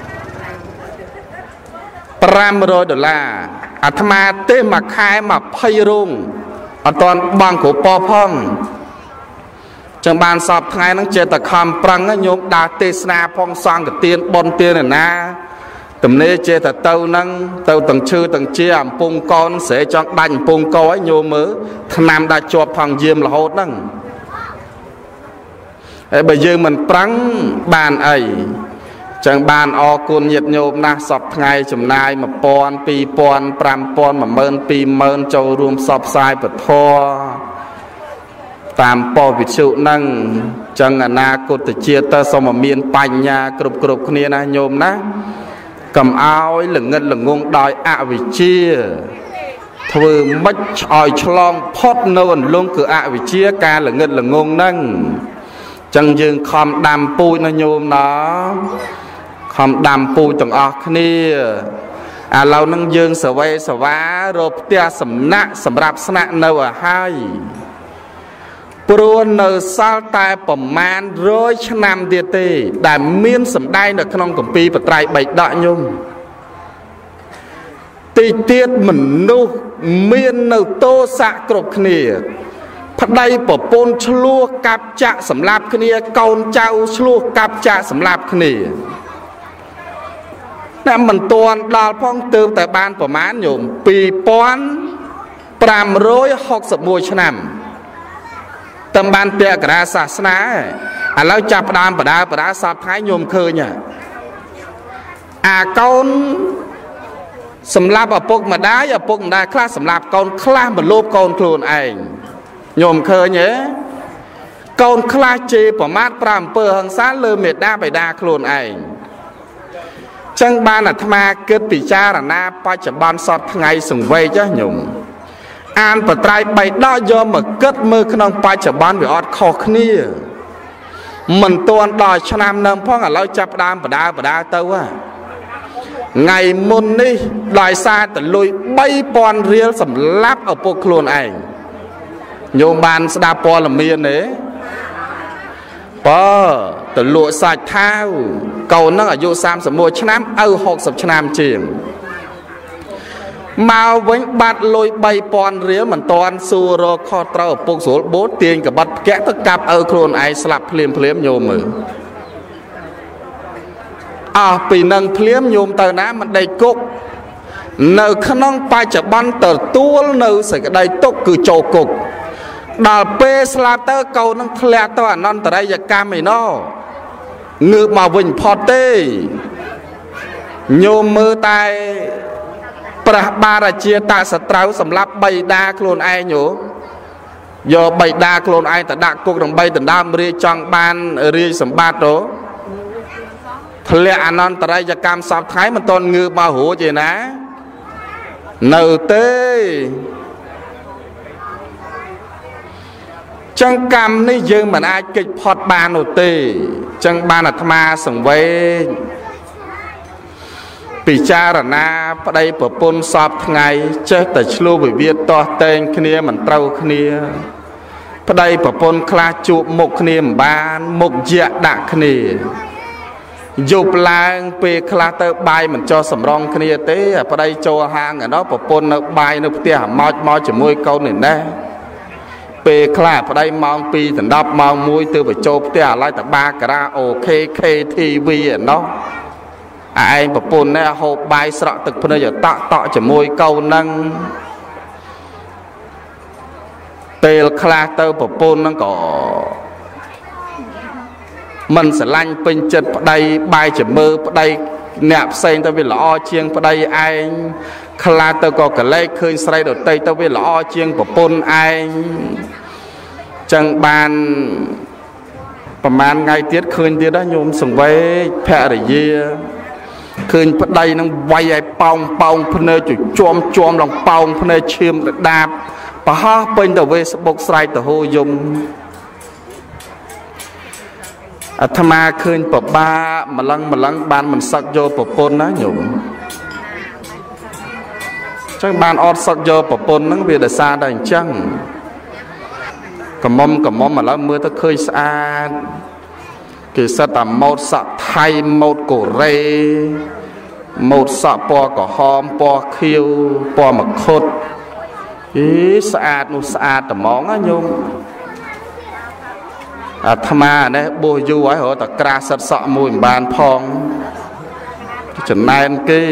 $500អាត្មាទេមួយខែ20រោងអត់តាន់បងគ្រូប៉ផងចឹងបានសពថ្ងៃហ្នឹងចេះតែខំប្រឹងញោមដើរទេសនាផងសង្ឃទានបនទានណាទំនេរចេះតែទៅហ្នឹងទៅទាំងឈឺទាំងជាអំពងកនស្រែចង់ដាច់អំពងកឲ្យញោមមើលឆ្នាំដាច់ជាប់ផងយាមរហូតហ្នឹងហើយបើយើងមិនប្រឹងបានអីចឹងបានអរគុណញាតិញោមណាស់សពថ្ងៃចំណាយ1000 2000 5000 12000ចូលរួមសពផ្សាយពធតាមពវិទ្យុហ្នឹងចឹងអនាគតជាតិទៅសូមមានបញ្ញាគ្រប់គ្នាណាញោមណាកុំឲ្យល្ងិតល្ងងដោយអវិជ្ជាធ្វើម៉េចឲ្យឆ្លងផុតនៅអន្លង់គឺអវិជ្ជាការល្ងឹតល្ងងហ្នឹងចឹងយើងខំដាំពូជណាញោមណាខំដាំពូជទាំងអស់គ្នាឥឡូវហ្នឹងយើងសវេសវារកផ្ទះសំណាក់សម្រាប់ស្នាក់នៅឲ្យហើយព្រោះនៅសល់តែប្រមាណ100ឆ្នាំទៀតទេដែលមានសម្ដែងនៅក្នុងគម្ពីរបត្រៃបិដកញោមទីទៀតមនុស្សមាននៅទោសៈគ្រប់គ្នាប្តីប្រពន្ធឆ្លោះកាប់ចាក់សម្លាប់គ្នាកូនចៅឆ្លោះកាប់ចាក់សម្លាប់គ្នាតែមិនទាន់ដល់ផងទើបតែបានប្រមាណញោម2561ឆ្នាំតាមបានពាក្យករាសាសនាឥឡូវចាប់ផ្ដើមបដាសពថ្ងៃញោមឃើញអាកូនសម្រាប់ឪពុកម្ដាយខ្លះសម្រាប់កូនខ្លះមកលោបកូនខ្លួនឯងញោមឃើញទេកូនខ្លះជេរប្រមាថប្រាអំពើហិង្សាលើមេដាបិតាខ្លួនឯងចឹងបានអាត្មាគិតពិចារណាបច្ចុប្បន្នសពថ្ងៃសង្វេគញោមអានបត្រៃបិដកយកមកគិតមើលក្នុងបច្ចុប្បន្នវាអត់ខុសគ្នាមិនទាន់ដល់ឆ្នាំនឹងផងឥឡូវចាប់ដើមបដាទៅថ្ងៃមុននេះដោយសារតលុយ 3000 រៀលសម្លាប់ឪពុកខ្លួនឯងញោមបានស្ដាប់ព័ត៌មានទេបើតលក់សាច់ថាវកូននឹងអាយុ31ឆ្នាំឪ60ឆ្នាំជាងមកវិញបាត់លុយ 3000 រៀលមិនតាន់សួររកខុសត្រូវឪពុកស្រួលបូតទាញកបាត់ផ្គាក់ទៅកាប់ឪខ្លួនឯងស្លាប់ភ្លាមញោមមើលអស់ពីនឹងភ្លាមញោមទៅណាមិនដេកគុកនៅក្នុងបច្ចុប្បន្នទទួលនៅសេចក្តីទុក្ខគឺចូលគុកដល់ពេលស្លាប់ទៅកូននឹងធ្លាក់ទៅអនន្តរយកម្មឯណោងើបមកវិញផុតទេញោមមើលតែព្រះបារាជាតសត្រូវសម្រាប់បិតាខ្លួនឯងយកបិតាខ្លួនឯងទៅដាក់គុកដើម្បីដណ្ដើមរាជចង់បានរាជសម្បត្តិធ្លាក់អនន្តរយកម្មសពថ្ងៃមិនទាន់ងើបមករួចទេណានៅទេចឹងកម្មនេះយើងមិនអាចគេចផុតបាននោះទេចឹងបានអាត្មាសង្វេគពិចារណាប្តីប្រពន្ធសពថ្ងៃចេះតែឆ្លោះវិវាទទាស់តែងគ្នាមិនត្រូវគ្នាប្តីប្រពន្ធខ្លះជួបមុខគ្នាមិនបានមុខជាក់ដាក់គ្នាយប់ឡើងពេលខ្លះទៅបាយមិនចោះសម្រងគ្នាទេប្តីចូលហាងឯណោះប្រពន្ធនៅបាយនៅផ្ទះមកជាមួយកូននេះណែពេលខ្លះប្តីម៉ោង 2 ដល់ 10 ម៉ោង 1 ទៅបញ្ចូលផ្ទះអាឡៃតបាការ៉ាអូខេ KTV ឯណោះឯងប្រពន្ធនេះហូបបាយស្រក់ទឹកភ្នែកតក់ជាមួយកូននឹងពេលខ្លះទៅប្រពន្ធនឹងក៏មិនស្រឡាញ់ពេញចិត្តប្តីបាយជាមួយប្តីអ្នកផ្សេងទៅវាល្អជាងប្តីឯងខ្លះទៅក៏កលែកឃើញស្រីដតីទៅវាល្អជាងប្រពន្ធឯងចឹងបានប្រហែលថ្ងៃទៀតឃើញទៀតណាញោមសង្វេគភរិយាឃើញប្តីនឹងវាយឲ្យប៉ោងភ្នែកជាំឡងប៉ោងភ្នែកឈាមដដាបប្រហោះពេញទៅវេសបុកស្រែកទៅហូយំអាត្មាឃើញប្របាម្លឹងបានមិនសឹកយកប្រពន្ធណាញោមចឹងបានអត់សឹកយកប្រពន្ធហ្នឹងវាដោយសារតែអញ្ចឹងកំមុំឥឡូវមើលទៅឃើញស្អាតគេសិតតែម៉ូតសក់ថៃម៉ូតកូរ៉េម៉ូតសក់ពណ៌ក្រហមពណ៌ខៀវពណ៌មកុដស្អាតនោះស្អាតត្មងណាញោមអាត្មានេះបួសយូរហើយរត់តែក្រាស់សិតសក់មួយមិនបានផងចំណែនគេ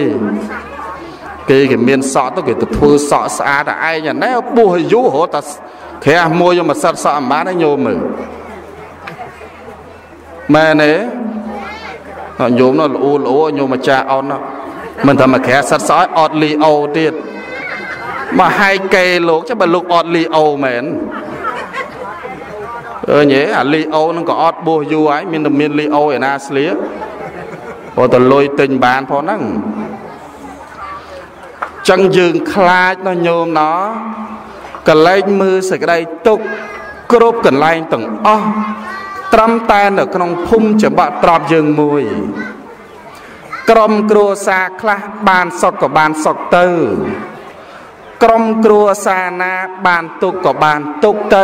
មានសក់ទៅគេទៅធ្វើសក់ស្អាតតែឯងណែបួសយូររត់តែក្រាស់មួយយកមកសិតសក់មិនបានទេញោមមើលមែនទេញោមនោះល្អញោមអាចារ្យអនមិនថាមកក្រាស់សិតសក់អត់លីអូទៀតមកហែកគេលោកចាំបើលោកអត់លីអូមែនញ៉េអាលីអូនឹងក៏អត់បួសយូរហើយមានលីអូឯណាស្លៀកព្រោះតែលុយទិញបានផងហ្នឹងចចឹងយើងខ្លាចnó nhôm nóកលែងមើលសេចក្តីទុកគ្រប់កន្លែងទាំងអស់ត្រឹមតែនៅក្នុងភូមិច្បក់ត្រប់យើងមួយក្រុមគ្រួសារខ្លះបានសុខក៏បានសុខទៅក្រុមគ្រួសារណាបានទុកក៏បានទុកទៅ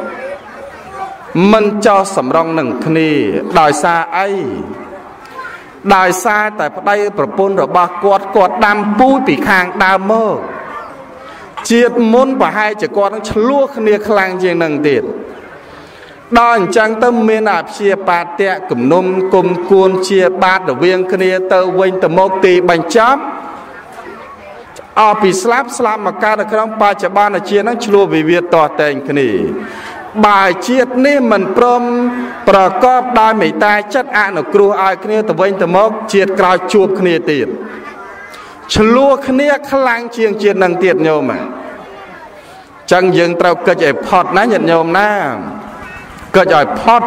មិនចោះសម្រងនឹងគ្នាដោយសារអីដោយសារតែប្តីប្រពន្ធរបស់គាត់ដាំពូជពីខាងដើមមកជាតិមុនប្រហែលជាគាត់នឹងឆ្លោះគ្នាខ្លាំងជាងនឹងទៀតដល់អញ្ចឹងទៅមានអព្យាបាទៈគំនុំគុំគួនជាបាតរវាងគ្នាទៅវិញទៅមកទីបញ្ចប់អស់ពីស្លាប់មកកើតនៅក្នុងបច្ចុប្បន្នជាតិនឹងឆ្លោះវិវាទតតែងគ្នាបើជាតិនេះមិនព្រមប្រកបដោយមេត្តាចិត្តអនុគ្រោះឲ្យគ្នាទៅវិញទៅមកជាតិក្រោយជួបគ្នាទៀតឆ្លោះគ្នាខ្លាំងជាងជាតិនឹងទៀតញោមចឹងយើងត្រូវកិច្ចឲ្យផុតណាញាតិញោមណាកិច្ចឲ្យផុត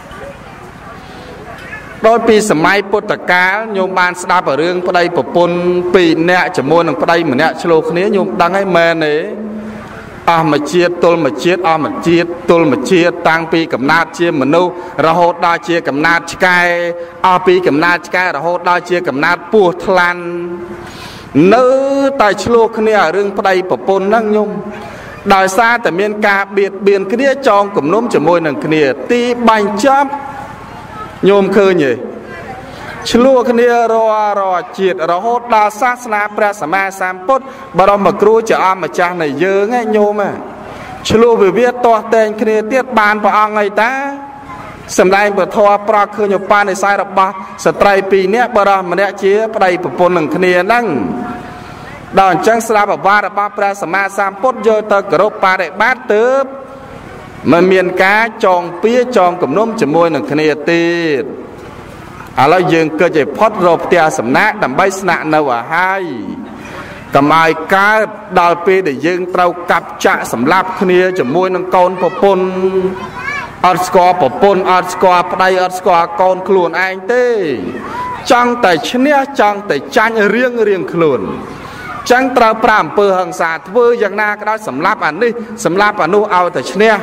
ដោយពីសម័យពុទ្ធកាលញោមបានស្ដាប់រឿងប្តីប្រពន្ធពីរនាក់ជាមួយនឹងប្តីម្នាក់ឆ្លោះគ្នាញោមដឹងហើយមែនទេអស់មួយជាតិទល់មួយជាតិអស់មួយជាតិទល់មួយជាតិតាំងពីកំណើតជាមនុស្សរហូតដល់ជាកំណើតឆ្កែអស់ពីកំណើតឆ្កែរហូតដល់ជាកំណើតពស់ថ្លាន់នៅតែឆ្លោះគ្នារឿងប្តីប្រពន្ធហ្នឹងញោមដោយសារតែមានការបៀតបៀនគ្នាចងគំនុំជាមួយនឹងគ្នាទីបញ្ចប់ញោមឃើញទេឆ្លោះគ្នារាល់ជាតិរហូតដល់សាសនាព្រះសម្មាសម្ពុទ្ធបរមគ្រូជាអម្ចាស់នៃយើងឯងញោមឆ្លោះវិវាទទាស់តែងគ្នាទៀតបានព្រះអង្គអីតាសម្ដែងពធប្រកឃើញឧបនិស្ស័យរបស់ស្ត្រីពីរនាក់បរមម្នាក់ជាប្តីប្រពន្ធនឹងគ្នាហ្នឹងដល់អញ្ចឹងស្ដាប់អាវាតរបស់ព្រះសម្មាសម្ពុទ្ធយកទៅគោរពបដិបត្តិទើបមិនមានការចងពៀចងគំនុំជាមួយនឹងគ្នាទៀតឥឡូវយើងគិតឲ្យផុតរកផ្ទះសំណាក់ដើម្បីស្នាក់នៅឲ្យហើយកុំឲ្យកើតដល់ពេលដែលយើងត្រូវកាប់ចាក់សម្លាប់គ្នាជាមួយនឹងកូនប្រពន្ធអត់ស្គាល់ប្រពន្ធអត់ស្គាល់ប្តីអត់ស្គាល់កូនខ្លួនឯងទេចង់តែឈ្នះចង់តែចាញ់រៀងខ្លួនចឹងត្រូវប្រាំអំពើហិង្សាធ្វើយ៉ាងណាក៏ដោយសម្លាប់អានេះសម្លាប់អានោះឲ្យតែឈ្នះ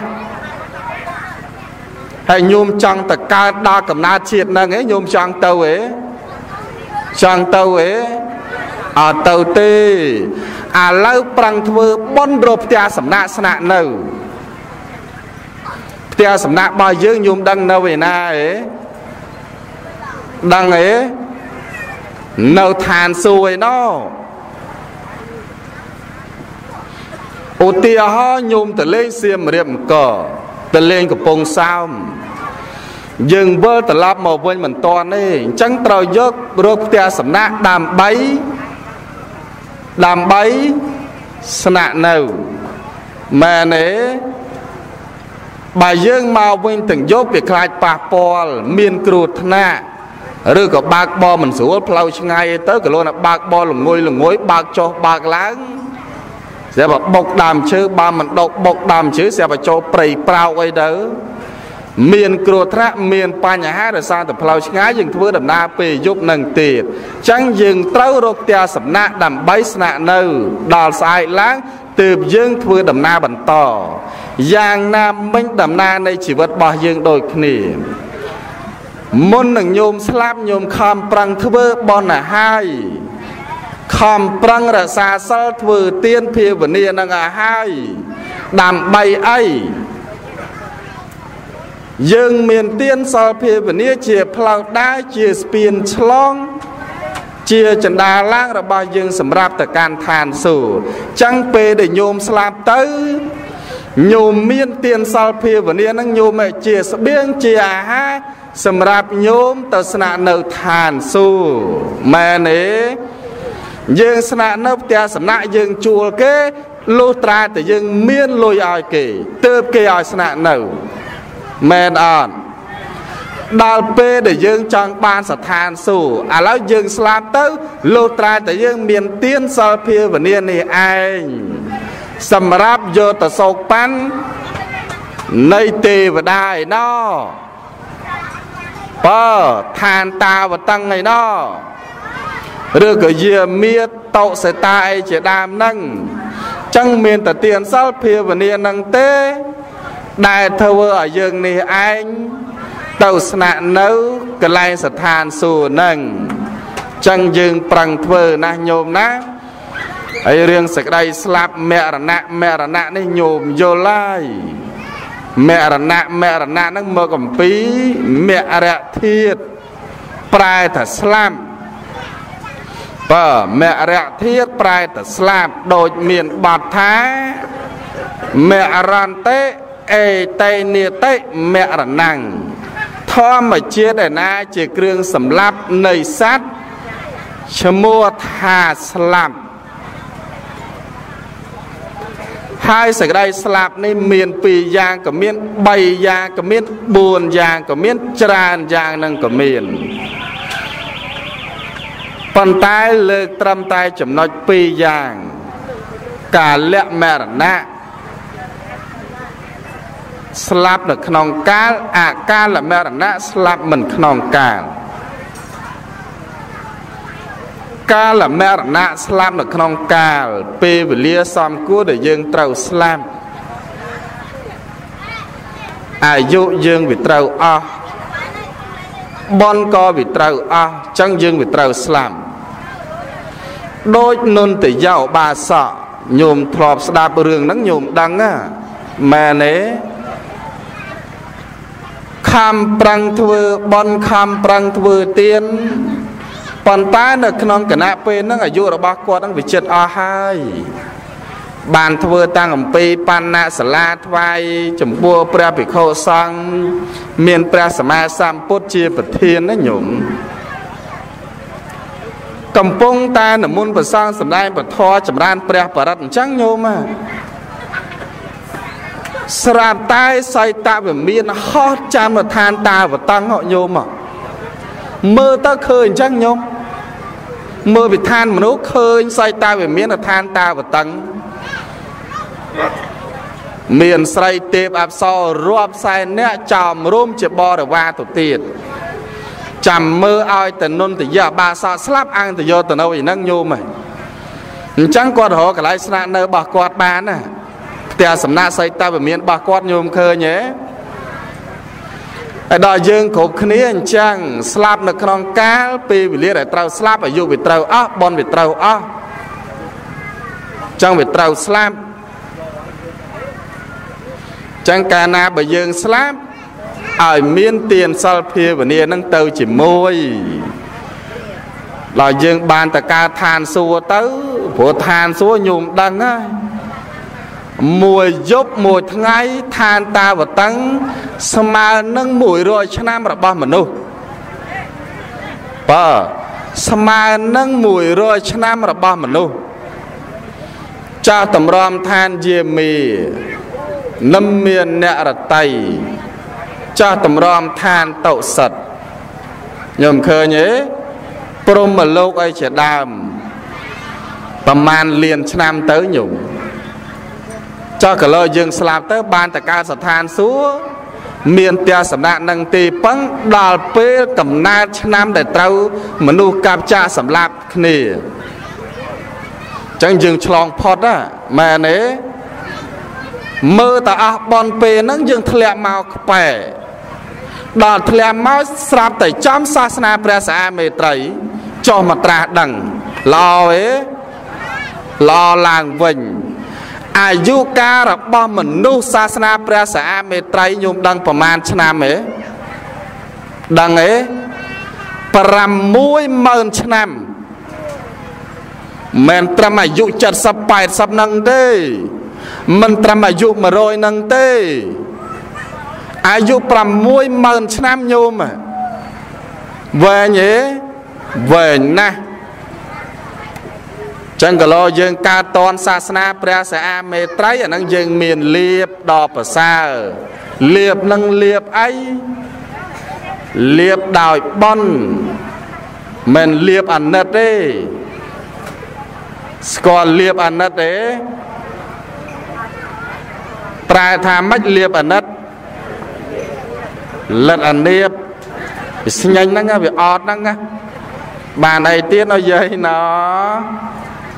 ហើយញោមចង់តែកើតដល់កំណើតជាតិហ្នឹងឯងញោមចង់ទៅឯងចង់ទៅឯងអត់ទៅទេឥឡូវប្រឹងធ្វើបុណ្យរកផ្ទះសំណាក់ស្នាក់នៅផ្ទះសំណាក់របស់យើងញោមដឹងនៅឯណាឯងដឹងឯងនៅឋានសួគ៌ឯណោឧទាហរណ៍ញោមទៅលេងសៀមរាបអង្គរទៅលេងកំពង់សោមយើងវិលត្រឡប់មកវិញមិនតាន់ទេអញ្ចឹងត្រូវយករកផ្ទះសំណាក់ដើម្បីស្នាក់នៅមែនទេបើយើងមកវិញទាំងយប់វាខ្លាចប៉ះពាល់មានគ្រោះថ្នាក់ឬក៏បើកបរមិនស្រួលផ្លូវឆ្ងាយទៅក៏លោកណាបើកបរល្ងុយបើកចុះបើកឡើងស្រាប់បុកដើមឈើបើមិនដកបុកដើមឈើស្រាប់ចូលព្រៃប្រោកអីទៅមានគ្រោះថ្នាក់មានបញ្ហាដោយសារតែផ្លូវឆ្ងាយយើងធ្វើដំណើរពេលយប់នឹងទៀតអញ្ចឹងយើងត្រូវរកផ្ទះសំណាក់ដើម្បីស្នាក់នៅដល់ស្អែកឡើងទើបយើងធ្វើដំណើរបន្តយ៉ាងណាមិញដំណើរនៃជីវិតរបស់យើងដូចគ្នាមុននឹងញោមស្លាប់ញោមខំប្រឹងធ្វើបុណ្យហើយខំប្រឹងរក្សាសិលធ្វើទានភាវនានឹងឲ្យហើយដើម្បីអីយើងមានទានសិលភាវនាជាផ្លូវដើរជាស្ពានឆ្លងជាចន្ទាឡើងរបស់យើងសម្រាប់ទៅកាន់ឋានសួគ៌ចឹងពេលដែលញោមស្លាប់ទៅញោមមានទានសិលភាវនានឹងញោមជាស្បៀងជាអាហារសម្រាប់ញោមទៅស្នាក់នៅឋានសួគ៌មែនទេយើងស្នាក់នៅផ្ទះសំណាក់យើងជួលគេលុះត្រាតែយើងមានលុយឲ្យគេទើបគេឲ្យស្នាក់នៅមែនអត់ដល់ពេលដែលយើងចង់បានស្ថានសួគ៌ឥឡូវយើងស្លាប់ទៅលុះត្រាតែយើងមានទានសិលភាវនានេះឯងសម្រាប់យកទៅសោកប៉ាន់នៃទេវតាឯណោបើឋានតាវតឹងឯណោឬក៏យាមៀតតោសេតាអីជាដើមហ្នឹងចឹងមានតែទានសិលភាវនាហ្នឹងទេដែលធ្វើឲ្យយើងនេះឯងទៅស្នាក់នៅកន្លែងស្ថានសួគ៌ហ្នឹងចឹងយើងប្រឹងធ្វើណាស់ញោមណាហើយរឿងសេចក្តីស្លាប់មរណៈនេះញោមយល់ហើយមរណៈហ្នឹងមកអំពីមរៈធាតុប្រែថាស្លាប់បើមរៈធាតុប្រែថាស្លាប់ដូចមានបទថាមរន្តិអេតេនេតិមរណੰធម្មជាតិឯណាជាគ្រឿងសម្លាប់នៃសត្វឈ្មោះថាស្លាប់ហើយសេចក្តីស្លាប់នេះមាន2យ៉ាងក៏មាន3យ៉ាងក៏មាន4យ៉ាងក៏មានច្រើនយ៉ាងនឹងក៏មានប៉ុន្តែលើកត្រឹមតែចំណុច2យ៉ាងកាលៈមរណៈស្លាប់នៅក្នុងកាលអកាលមរណៈស្លាប់មិនក្នុងកាលកាលមរណៈស្លាប់នៅក្នុងកាលពេលវេលាសមគួរដែលយើងត្រូវស្លាប់អាយុយើងវាត្រូវអស់បនក៏វាត្រូវអស់ចឹងយើងវាត្រូវស្លាប់ដូចនន្តយោបាសកញោមធ្លាប់ស្ដាប់រឿងហ្នឹងញោមដឹងណាមែនទេខំប្រឹងធ្វើបនខំប្រឹងធ្វើទានប៉ុន្តែនៅក្នុងគណៈពេលហ្នឹងអាយុរបស់គាត់ហ្នឹងវាជិតអស់ហើយបានធ្វើតាំងអំពីបណ្ណសាលាថ្វាយចំពោះព្រះភិក្ខុសង្ឃមានព្រះសម្មាសម្ពុទ្ធជាប្រធានណាញោមកំពុងតែនិមន្តព្រះសង្ឃសម្ដែងពធចម្រើនព្រះបរិត្តអញ្ចឹងញោមស្រាប់តែសៃតវិមានហោះចាំឋានតាវតੰញោមមើលទៅឃើញអញ្ចឹងញោមមើលវិធានមនុស្សឃើញសៃតវិមានឋានតាវតੰមានស្រីទេពអប្សររាប់សែននាក់ចោមរោមជាបរិវារទៅទៀតចាំមើលឲ្យតនន្តយបាសកស្លាប់អង្គតយោទៅនៅឯហ្នឹងញោមអញ្ចឹងគាត់រកកន្លែងស្នាក់នៅរបស់គាត់បានណាផ្ទះសំណាក់សៃតវិមានរបស់គាត់ញោមឃើញទេហើយដល់យើងគ្រប់គ្នាអញ្ចឹងស្លាប់នៅក្នុងកាលពេលវេលាដែលត្រូវស្លាប់អាយុវាត្រូវអស់បនវាត្រូវអស់អញ្ចឹងវាត្រូវស្លាប់អញ្ចឹងកាលណាបើយើងស្លាប់ឲ្យមានទានសិលភាវនានឹងទៅជាមួយដល់យើងបានតកើតឋានសួគ៌ទៅព្រោះឋានសួគ៌ញោមដឹងហើយមួយយប់មួយថ្ងៃឋានតាវតੰស្មើនឹង100ឆ្នាំរបស់មនុស្សបើស្មើនឹង100ឆ្នាំរបស់មនុស្សចាស់តម្រាំឋានយាមីនឹមមានអ្នករតីចាស់តម្រាំឋានតុសិតញោមឃើញទេព្រហ្មលោកអីជាដើមប្រមាណលានឆ្នាំទៅញោមចុះកន្លងយើងស្លាប់ទៅបានតកើតស្ថានសួគ៌មានផ្ទះសំណាក់នឹងទីពឹងដល់ពេលកំណើតឆ្នាំដែលត្រូវមនុស្សកាប់ចាក់សម្លាប់គ្នាអញ្ចឹងយើងឆ្លងផុតណាមែនទេមើលតអស់បនពេលហ្នឹងយើងធ្លាក់មកខ្ពែដល់ធ្លាក់មកស្រាប់តែចំសាសនាព្រះសាមេត្រីចុះមកត្រាស់ដឹងល្អទេល្អឡើងវិញអាយុកាលរបស់មនុស្សសាសនាព្រះសាមេត្រីញោមដឹងប្រមាណឆ្នាំទេដឹងទេ60000ឆ្នាំមិនត្រឹមអាយុ70 80ហ្នឹងទេមិនត្រឹមអាយុ100ហ្នឹងទេអាយុ60000ឆ្នាំញោមវែងទេវែងណាស់ចឹងកន្លងយើងកើតតនសាសនាព្រះសាមេត្រីអាហ្នឹងយើងមានលៀបដ៏ប្រសើរលៀបនឹងលៀបអីលៀបដោយបន់មិនលៀបអាណិតទេស្គាល់លៀបអាណិតទេប្រែថាម៉េចលៀបអាណិតលិតអានៀបវាស្ញាញ់ហ្នឹងវាអត់ហ្នឹងបានអីទៀតអើយាយណ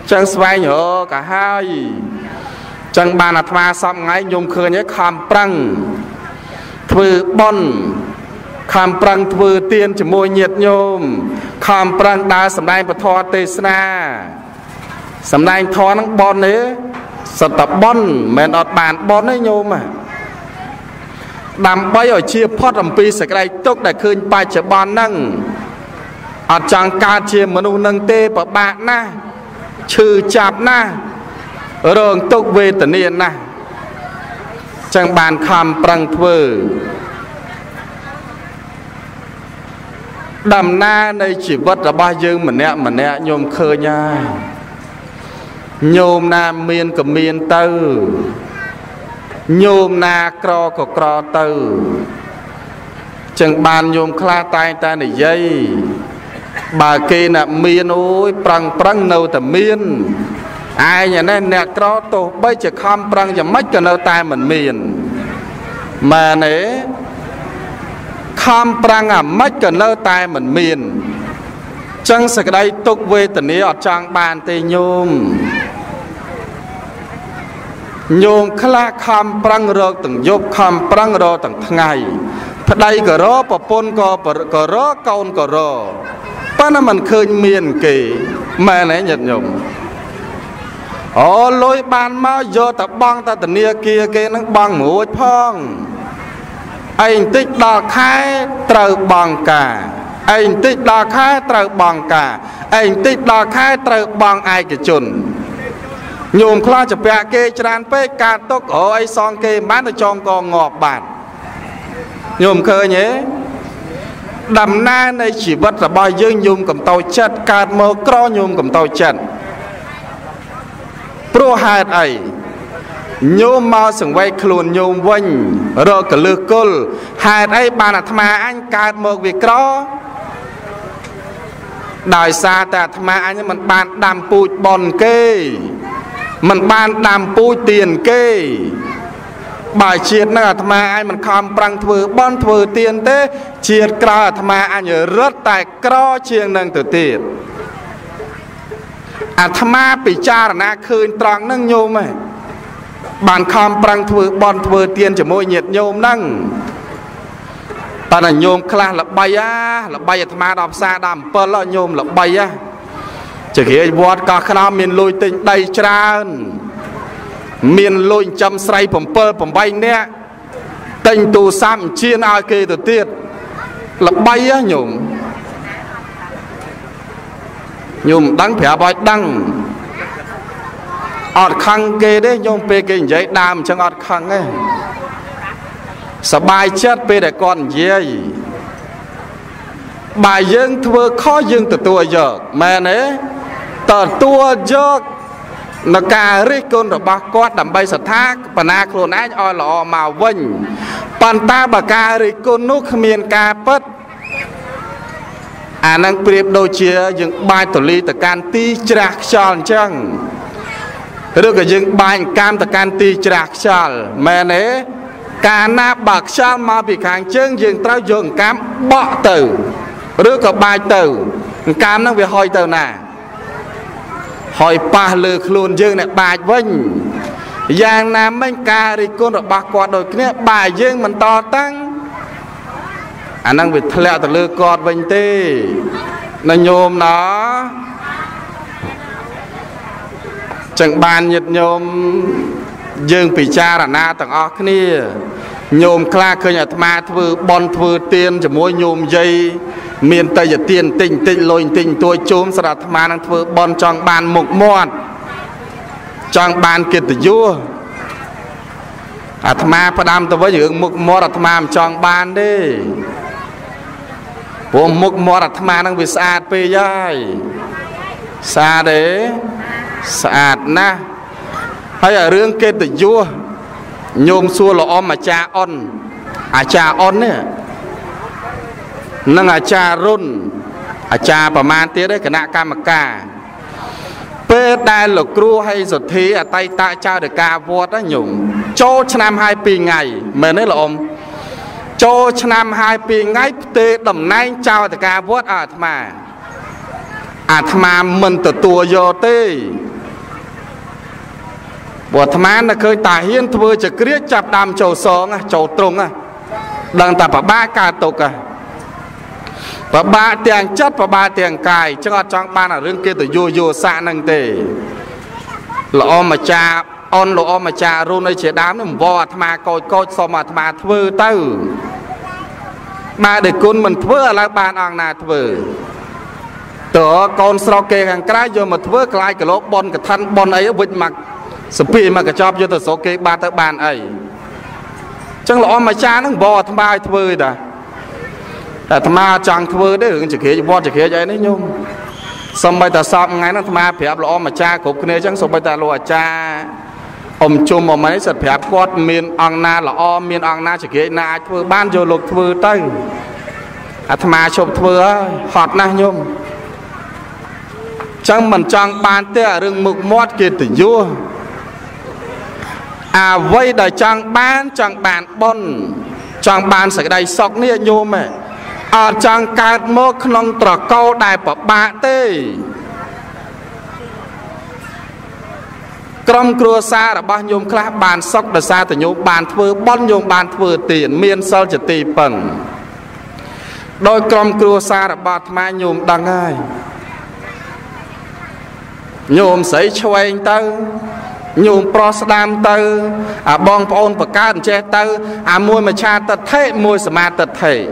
chẳng xoay nhớ cả hai chẳng bàn là thma xong ngay nhôm khơi nhé khám prăng thưa bon khám prăng thưa tiên chỉ môi nhiệt nhôm khám prăng đa sầm đai bật thọ tê na sầm đai thọ năng bon đấy sập tập bon men ọt bàn bon đấy nhôm mà đầm bay ở chia pot làm pi sạch đây tốt để khơi bay chở bon năng ở trang ca chia mà nu nâng tê bờ bạn na trừ chạp na rồi tốt về tận niên na chẳng bàn khám prăng thưa đầm na đây chỉ vật là ba dương mà nè nhôm khơi nha nhôm na miên cầm miên tư nhôm na cro tư chẳng bàn nhôm kha tay ta này dây bà kia nè miên ôi prăng nâu tầm miên ai nhà này nè cro tổ bây giờ khăm prăng giờ mất cho nâu tay mình miên mà nè khám prang à mất cần lơ tai mình miền chẳng sẽ đây tục về tậnนี้ở trang bàn tê nhôm khla khám prang rồi từng giúp khám prang rồi từng ngày thật đây có rõ bà pôn có rõ con có rõ bác nó mình khơi miền kỳ mà nãy nhật nhôm lối bàn máu vô tập băng ta tậnนี้kia nó băng mũi phong anh tích đo khai trời bằng cả anh tích đo khai trời bằng cả anh tích đo khai trời bằng ai cái chuẩn nhôm khoa chụp bẹ kê tràn pe cà tốc ở ai son kê bán được cho con ngọt bản nhôm khơi nhé đầm na này chỉ vật là bao dương nhôm cầm tàu chặt cạt mờ cro nhôm cầm tàu chặt pro hạt ấy nhôm mau sừng vây khluồn nhôm vinh rồi cả lư côn hai đây bà là tham anh cài một việc đó đời xa ta tham anh mình bàn đàm pui bòn kê mình bàn đàm pui tiền kê bài triệt là tham anh mình khom prang thừa bon thừa tiền thế triệt cờ tham anh rất tại cro chiêng nâng từ tiền tham bị cha là na khơi trăng nâng nhôm này bàn khám prang thừa bon thừa tiền chỉ môi nhiệt nhôm năng ta là nhôm khla là bay tham đọc xa đàm pơ là nhôm là bay á chỉ khi vót cả khla miền lôi tinh đầy tràn miền lôi chăm say phẩm pơ phẩm bay nè tinh tu sam chiên ai kê từ tiệt là bay á nhôm đắng phải bay đắng ọt khăng kê đấy nhôm pe kê giấy đàm chẳng ọt khăng ấyสบายchết pe để con gì bài dương thưa khó dương từ tua giờ mà nè từ tua giờ nó cà ri con rồi ba quát đầm bay sạt thác và na khuôn ái oi lọ màu vinh bàn ta bà cà ri con nút miền cà pất năng priệp đôi chia những bài tổ ly từ can ti chạc tròn chăng rồi cái những bài cam từ can ti chạc tròn mà nè cả na bạc sao mà bị hàng chân dừng trao dừng cam bọ từ rồi có bài từ cam nó bị hồi từ nè hồi pa lừa luôn dừng này bài vinh giang nam bên cà ri con rồi bạc quạt đôi kia bài dừng mình to tăng năng bị thẹo từ lừa quạt vinh tê nó nhôm nó chẳng bàn nhiệt nhôm dương bị cha là na tầng óc kia nhôm kha khơi nhà tham thưa bon thưa tiền chỉ mỗi nhôm dây miền tây giờ tiền tinh lôi tinh tôi chôm sạt tham năng thưa bon trong bàn mục mòn trong bàn kiệt tử vua tham phát đam tôi với những mục mòn tham trong bàn đi bộ mục mòn tham năng bị sạt pe dai xa đấy sạt na hay là riêng kê từ vua nhôm xua là om mà cha on nè nâng cha run cha bà man tía đấy cái nạ ca mà ca pe đai lục cru hay rồi thế tay ta cha được ca vót đó nhung cho năm 2 pi ngày mà đấy là om cho năm 2 pi ngày tê đầm nay chào từ ca vót thma mình từ tua vô tê bộ tham ăn là khơi tài hiên thưa chợ kia chập đam chầu song chầu trùng đang tập ba ca tục và ba tiền chất và ba tiền cài chứ ở trong ban là riêng kia từ vô xạ năng tề lọ mà cha on lọ mà cha run đây chỉ đám nó vò tham coi so mà tham thưa tư ba để con mình thưa là ban ăn nà thưa tớ con sau kê hàng cái vô mà thưa cái cái lỗ bon cái thân bon ấy vịt mặt spi mà cái chop vô từ số kê ba tới bàn ấy chẳng lọ mà cha nó vò tham ba thưa đã tham chẳng thưa đấy hưởng chỉ khía vò chỉ khía vậy đấy nhung xong bây giờ xong ngay nó tham phép lọ mà cha cục cái này chẳng xong bây giờ lọ cha chung mà mấy sệt phép quát miền ăn na lọ miền ăn na chỉ khía na thưa ban vô lục thưa tới tham chụp thưa hot na nhung chẳng mình chẳng ban tê rừng mực mót kia từ vua vây đời chẳng bàn bon chẳng bàn sẽ đây sọc nia nhôm mẹ chẳng cát mơ không trò câu đại bỏ bạ tê trong cua xa là bao nhôm khác bàn sọc đời xa từ nhôm bàn thưa bon nhôm bàn thưa tiền miên sơ chỉ tì phần đôi trong cua xa là bao mai nhôm đăng ai nhôm sấy cho anh tư nhôm prostam tư bong phôn và cá che tư môi mà cha tật thế môi sma tật thể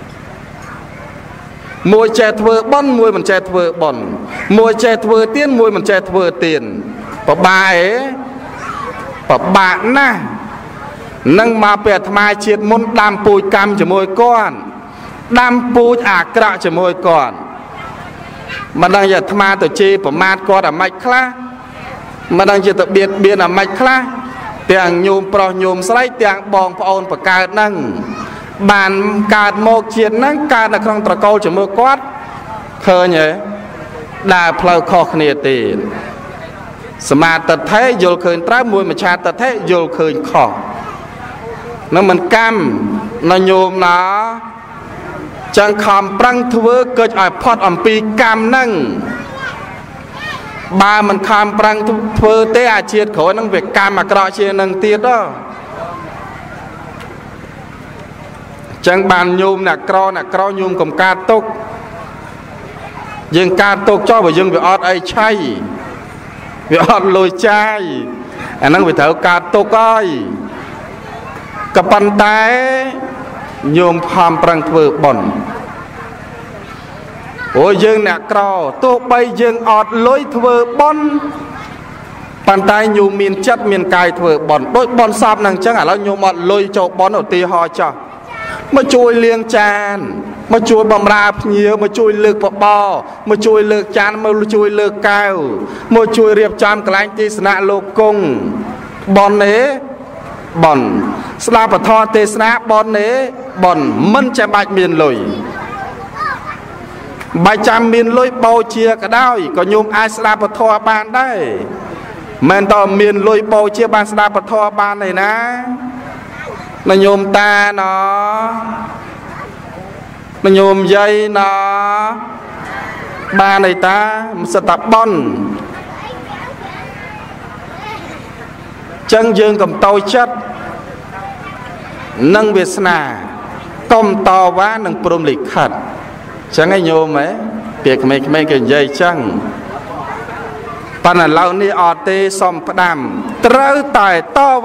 môi che thưa bon môi mình che thưa bon môi che thưa tiền môi mình che thưa tiền và bà ấy và bạn na nâng mà bẹt mai chiết môn đam pui cam cho môi con đam pui cạ cho môi con mà đang giờ tham tự chi và mát có là mạch khá mà đang giờ tự biệt là mạch khá tiền nhôm pro nhôm sấy tiền bong phôn và cà năng bàn cà một chuyện năng cà là không trò câu chỉ mưa quát khơi nhỉ là phơi kho khné tiền mà tật thế vô khơi trái mùi mà cha tật thế vô khơi kho nó mình cam nó nhôm nó chẳng khom prăng thưa cơ ở phật ẩm pi cam năng ba mình khom prăng thưa té chiết khối năng việc cam mà cọ chia năng tiết đó chẳng bàn nhôm là cro nhôm cầm ca túc dương ca túc cho bởi dương việc ọt ấy chay việc ọt lôi chai năng việc thở ca túc ơi cặp bàn tay nhôm khom prăng thưa bẩn ôi dương nè cò tô bay dương ọt lối thưa bon bàn tay nhôm miền chất miền cài thưa bẩn đôi bon sáp năng chẳng là nhôm ọt lối cho bon ở tì ho cho mà chui liêng chan mà chui bầm ra nhiều mà chui lược bò mà chui lược chan mà chui lược cao mà chui riệp cham cái anh tì sna lô cung bon nế bon sla bờ thọ tê sna bon nế bon mân che bạch miền lồi bài trăm miền lối bao chia cả đau có nhôm ai sla bờ thọ ban đây men to miền lối bao chia ban sla bờ thọ ban này ná nó nhôm ta nó nhôm dây nó ba này ta sẽ tập bon chân dương cầm tàu chất nâng việt na công to quá nâng prom lịch khật chẳng ai nhôm ấy việc mấy cái dây chăng pan là lâu ni ở tê xóm đàm trâu tài to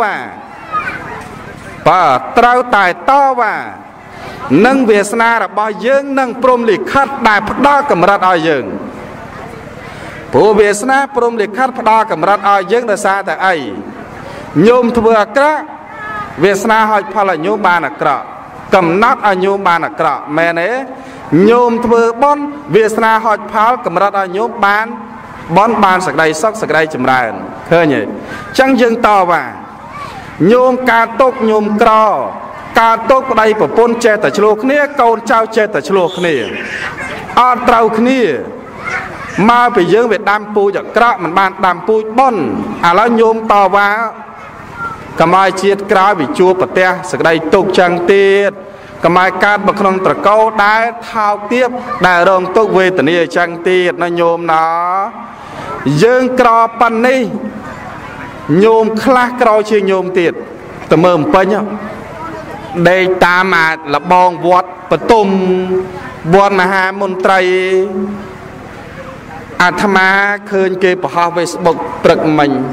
và trâu tài to nâng việt na là bao dương nâng prom lịch khật đại phật đa cầm rát ở dương phổ việt na prom lịch khật phật đa cầm rát ở dương là xa tại ấy nhôm thừa cả việt na hỏi phải là nhôm ba là cả cầm nát ở nhôm ba là cả mẹ này nhôm thừa bon việt na hỏi phải cầm rát ở nhôm ban bon ban sạc đây sóc sạc đây chìm ra khơi nhỉ chẳng dương to nhôm ca tốt nhôm cò ca tốt đây của pôn che tại chùa khné câu trao che tại chùa khné ở trâu khné mà phải dương việt đam puจากกระมันban đam pu bonแล้วโยมต่อว่าก็มาเชียดกระวิจูปะเตะสักได้ตกจังเตียดก็มาการบักนองตะเกาได้เท้าเทียบได้รองตกเวทนีจังเตียดนะโยมนะdươngกระปันนี่ nhôm khá kroi chia nhôm tiệt tầm mờm bánh nhá đây ta mà là bong vọt và tôm vọt mà hai môn trai à tham á khơi kê bỏ hoa Facebook bật mình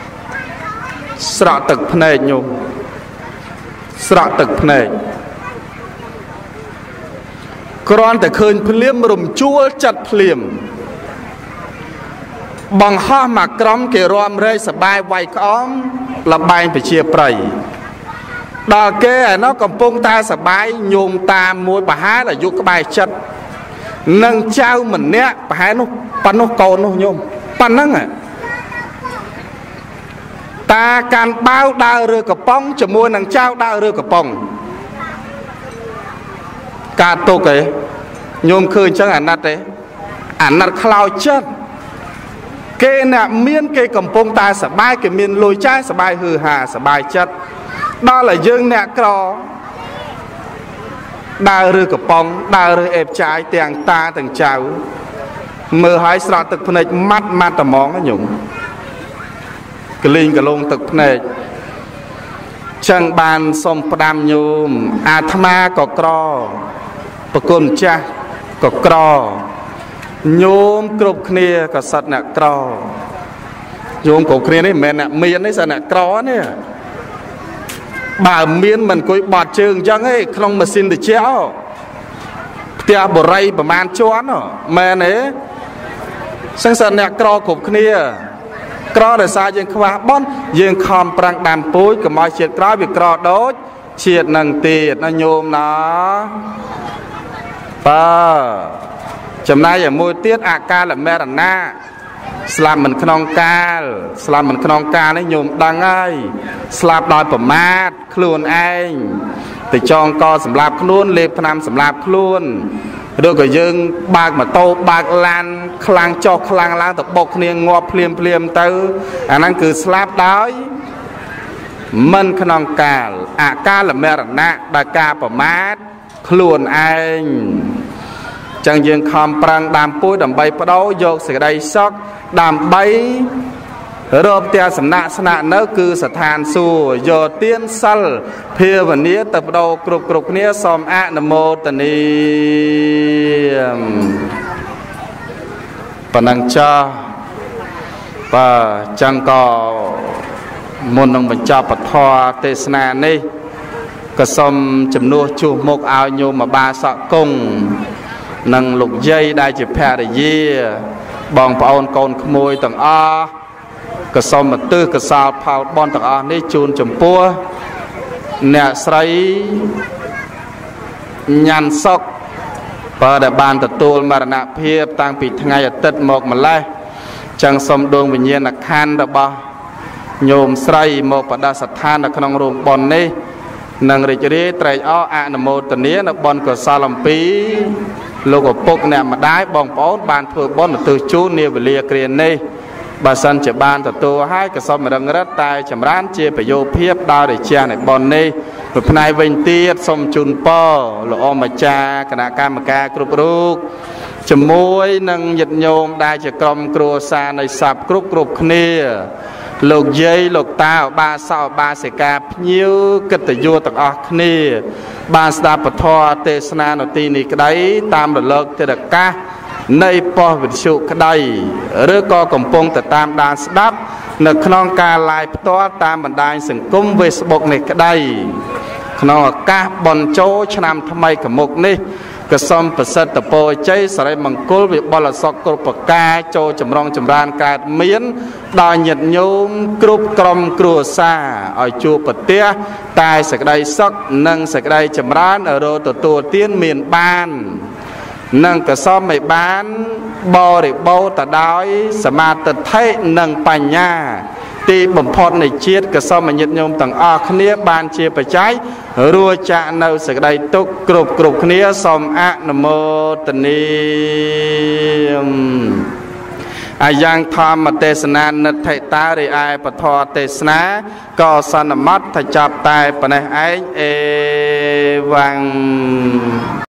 sợ tực này nhôm sợ tực này cònแต่khơi phim rùm chua chặt phim bằng hoa mà cắm kề rom rơi sờ bài vay cóm là bài phải chia prey đò kê nó còn pung ta sờ bài nhôm ta môi bà há là dụng cái bài chặt nâng trao mình nè bà há nó pan nó còn nó nhôm pan nâng à ta can bao đào rửa cặp bông cho môi nâng trao đào rửa cặp bông cả tô cái nhôm khơi chẳng ảnh nát đấy ảnh nát khao chết kê nè miên kê cầm pông ta sờ bài cái miên lôi trái sờ bài hư hà sờ bài chất đó là dương nè cò đào rửa cặp bông đào rửa ép trái tiền ta từng chào mơ hái sọt thực phân ích mắt mắt tầm món nó nhung cái linh cái lông thực phân ích chẳng bàn xong đam nhôm à tham ma có cò bậc côn cha có cò nhôm cột kia có sắt nè cò nhôm cột kia đấy mẹ nè miên đấy sao nè cò nè bà miên mình coi bọt trường chẳng ấy không mà xin được chéo tia bờ ray bờ man chón mẹ này sang sân nè cò cột kia cò để sao dương khoa bón dương khom prang đàm pối cầm mọi chuyện cò việc cò đốt chuyện nằng tiệt nó nhôm nó chấm nay ở môi tiết ca là mẹ đàn na slam mình khong ca đấy nhôm đăng ai slap đòi phẩm mát luôn anh từ trong co sầm lạp luôn lệp nam sầm lạp luôn rồi cái dương bạc mà tô bạc lan khlang cho khlang lan tập bọc niềng ngọt phliêm tới anh đang cứ slap đói mình khong ca là mẹ đàn na đại ca phẩm mát luôn anh chẳng dừng khom prang đàm pui đầm bay đâu vô sự đây sót đàm bay rồi tia sẵn nạ nỡ cứ sở than xù vô tiên sal phía và nia tập đầu cục nia xóm ạ nà mô tà ni và năng cho và chẳng có môn nông bình cho bật hoa tê sna ni có xóm chùm nua chù một áo nhô mà ba sọ cung năng lục dây đai chụp phe để dì bong ôn con môi tầng a cái xóm mà tư cái sao phao bon tầng a ní chun chùm pua nè sấy nhàn sọc và để bàn tập tuôn mà nạp hiệp tăng bị ngày ở tết một mà lai chẳng xóm đường bình nhiên là khan đã bao nhôm sấy một và đa sát than là khăn rồng bon ní năng rịch đi trai ó ạ nằm một tầng ní là bon của sao làm pí lúc ở bốc nè mà đái bong bón bàn thừa bón từ chú nia về lia kề này bà sân chỉ bàn từ tô hai cái xóm mà đang rất tai chấm rán chia phải vô phiếp đau để chia này bón này rồi nay vinh tiết xong chun po lộ mà cha cái nào cam mà ca cướp chấm môi nâng giật nhôm đai chỉ cầm cua xa này sập cướp kia lục dây lục tao ba sao ba sẽ cạp nhiều kết tự vô tận ọc nè ba sa bát thoa tê sna nọ tì nì cái đấy tam là lợt tê đặc ca nay po vật sự cái đây rứa co cầm pông từ tam đan đáp nợ khong ca lại to tam bản đai sừng cung về bột này cái đây khong ca bòn chỗ cho nam tham may cả một nè cái xóm bờ sắt tập bồi cháy sợi bằng cối việc bao là sọc cột bậc ca cho chầm rong chầm ran ca miến đòi nhiệt nhôm cướp crom cua xa ở chùa bờ tia tai sợi đây sọc nâng sợi đây chầm ran ở đô tổ tiên miền ban nâng cái xóm mày bán bò để bò ta đói sma tật thấy nâng pành nha ti bẩm phật này chiết cái xóm mà nhiệt nhôm tầng a khné ban chia bờ trái rùa chạ nâu sợi đây tục cục khné xóm a nam mô tần ni yang tham mà tê sanh nết thầy ta để ai bật thọ tê sanh có san mắt thầy chập tai bần này ai vang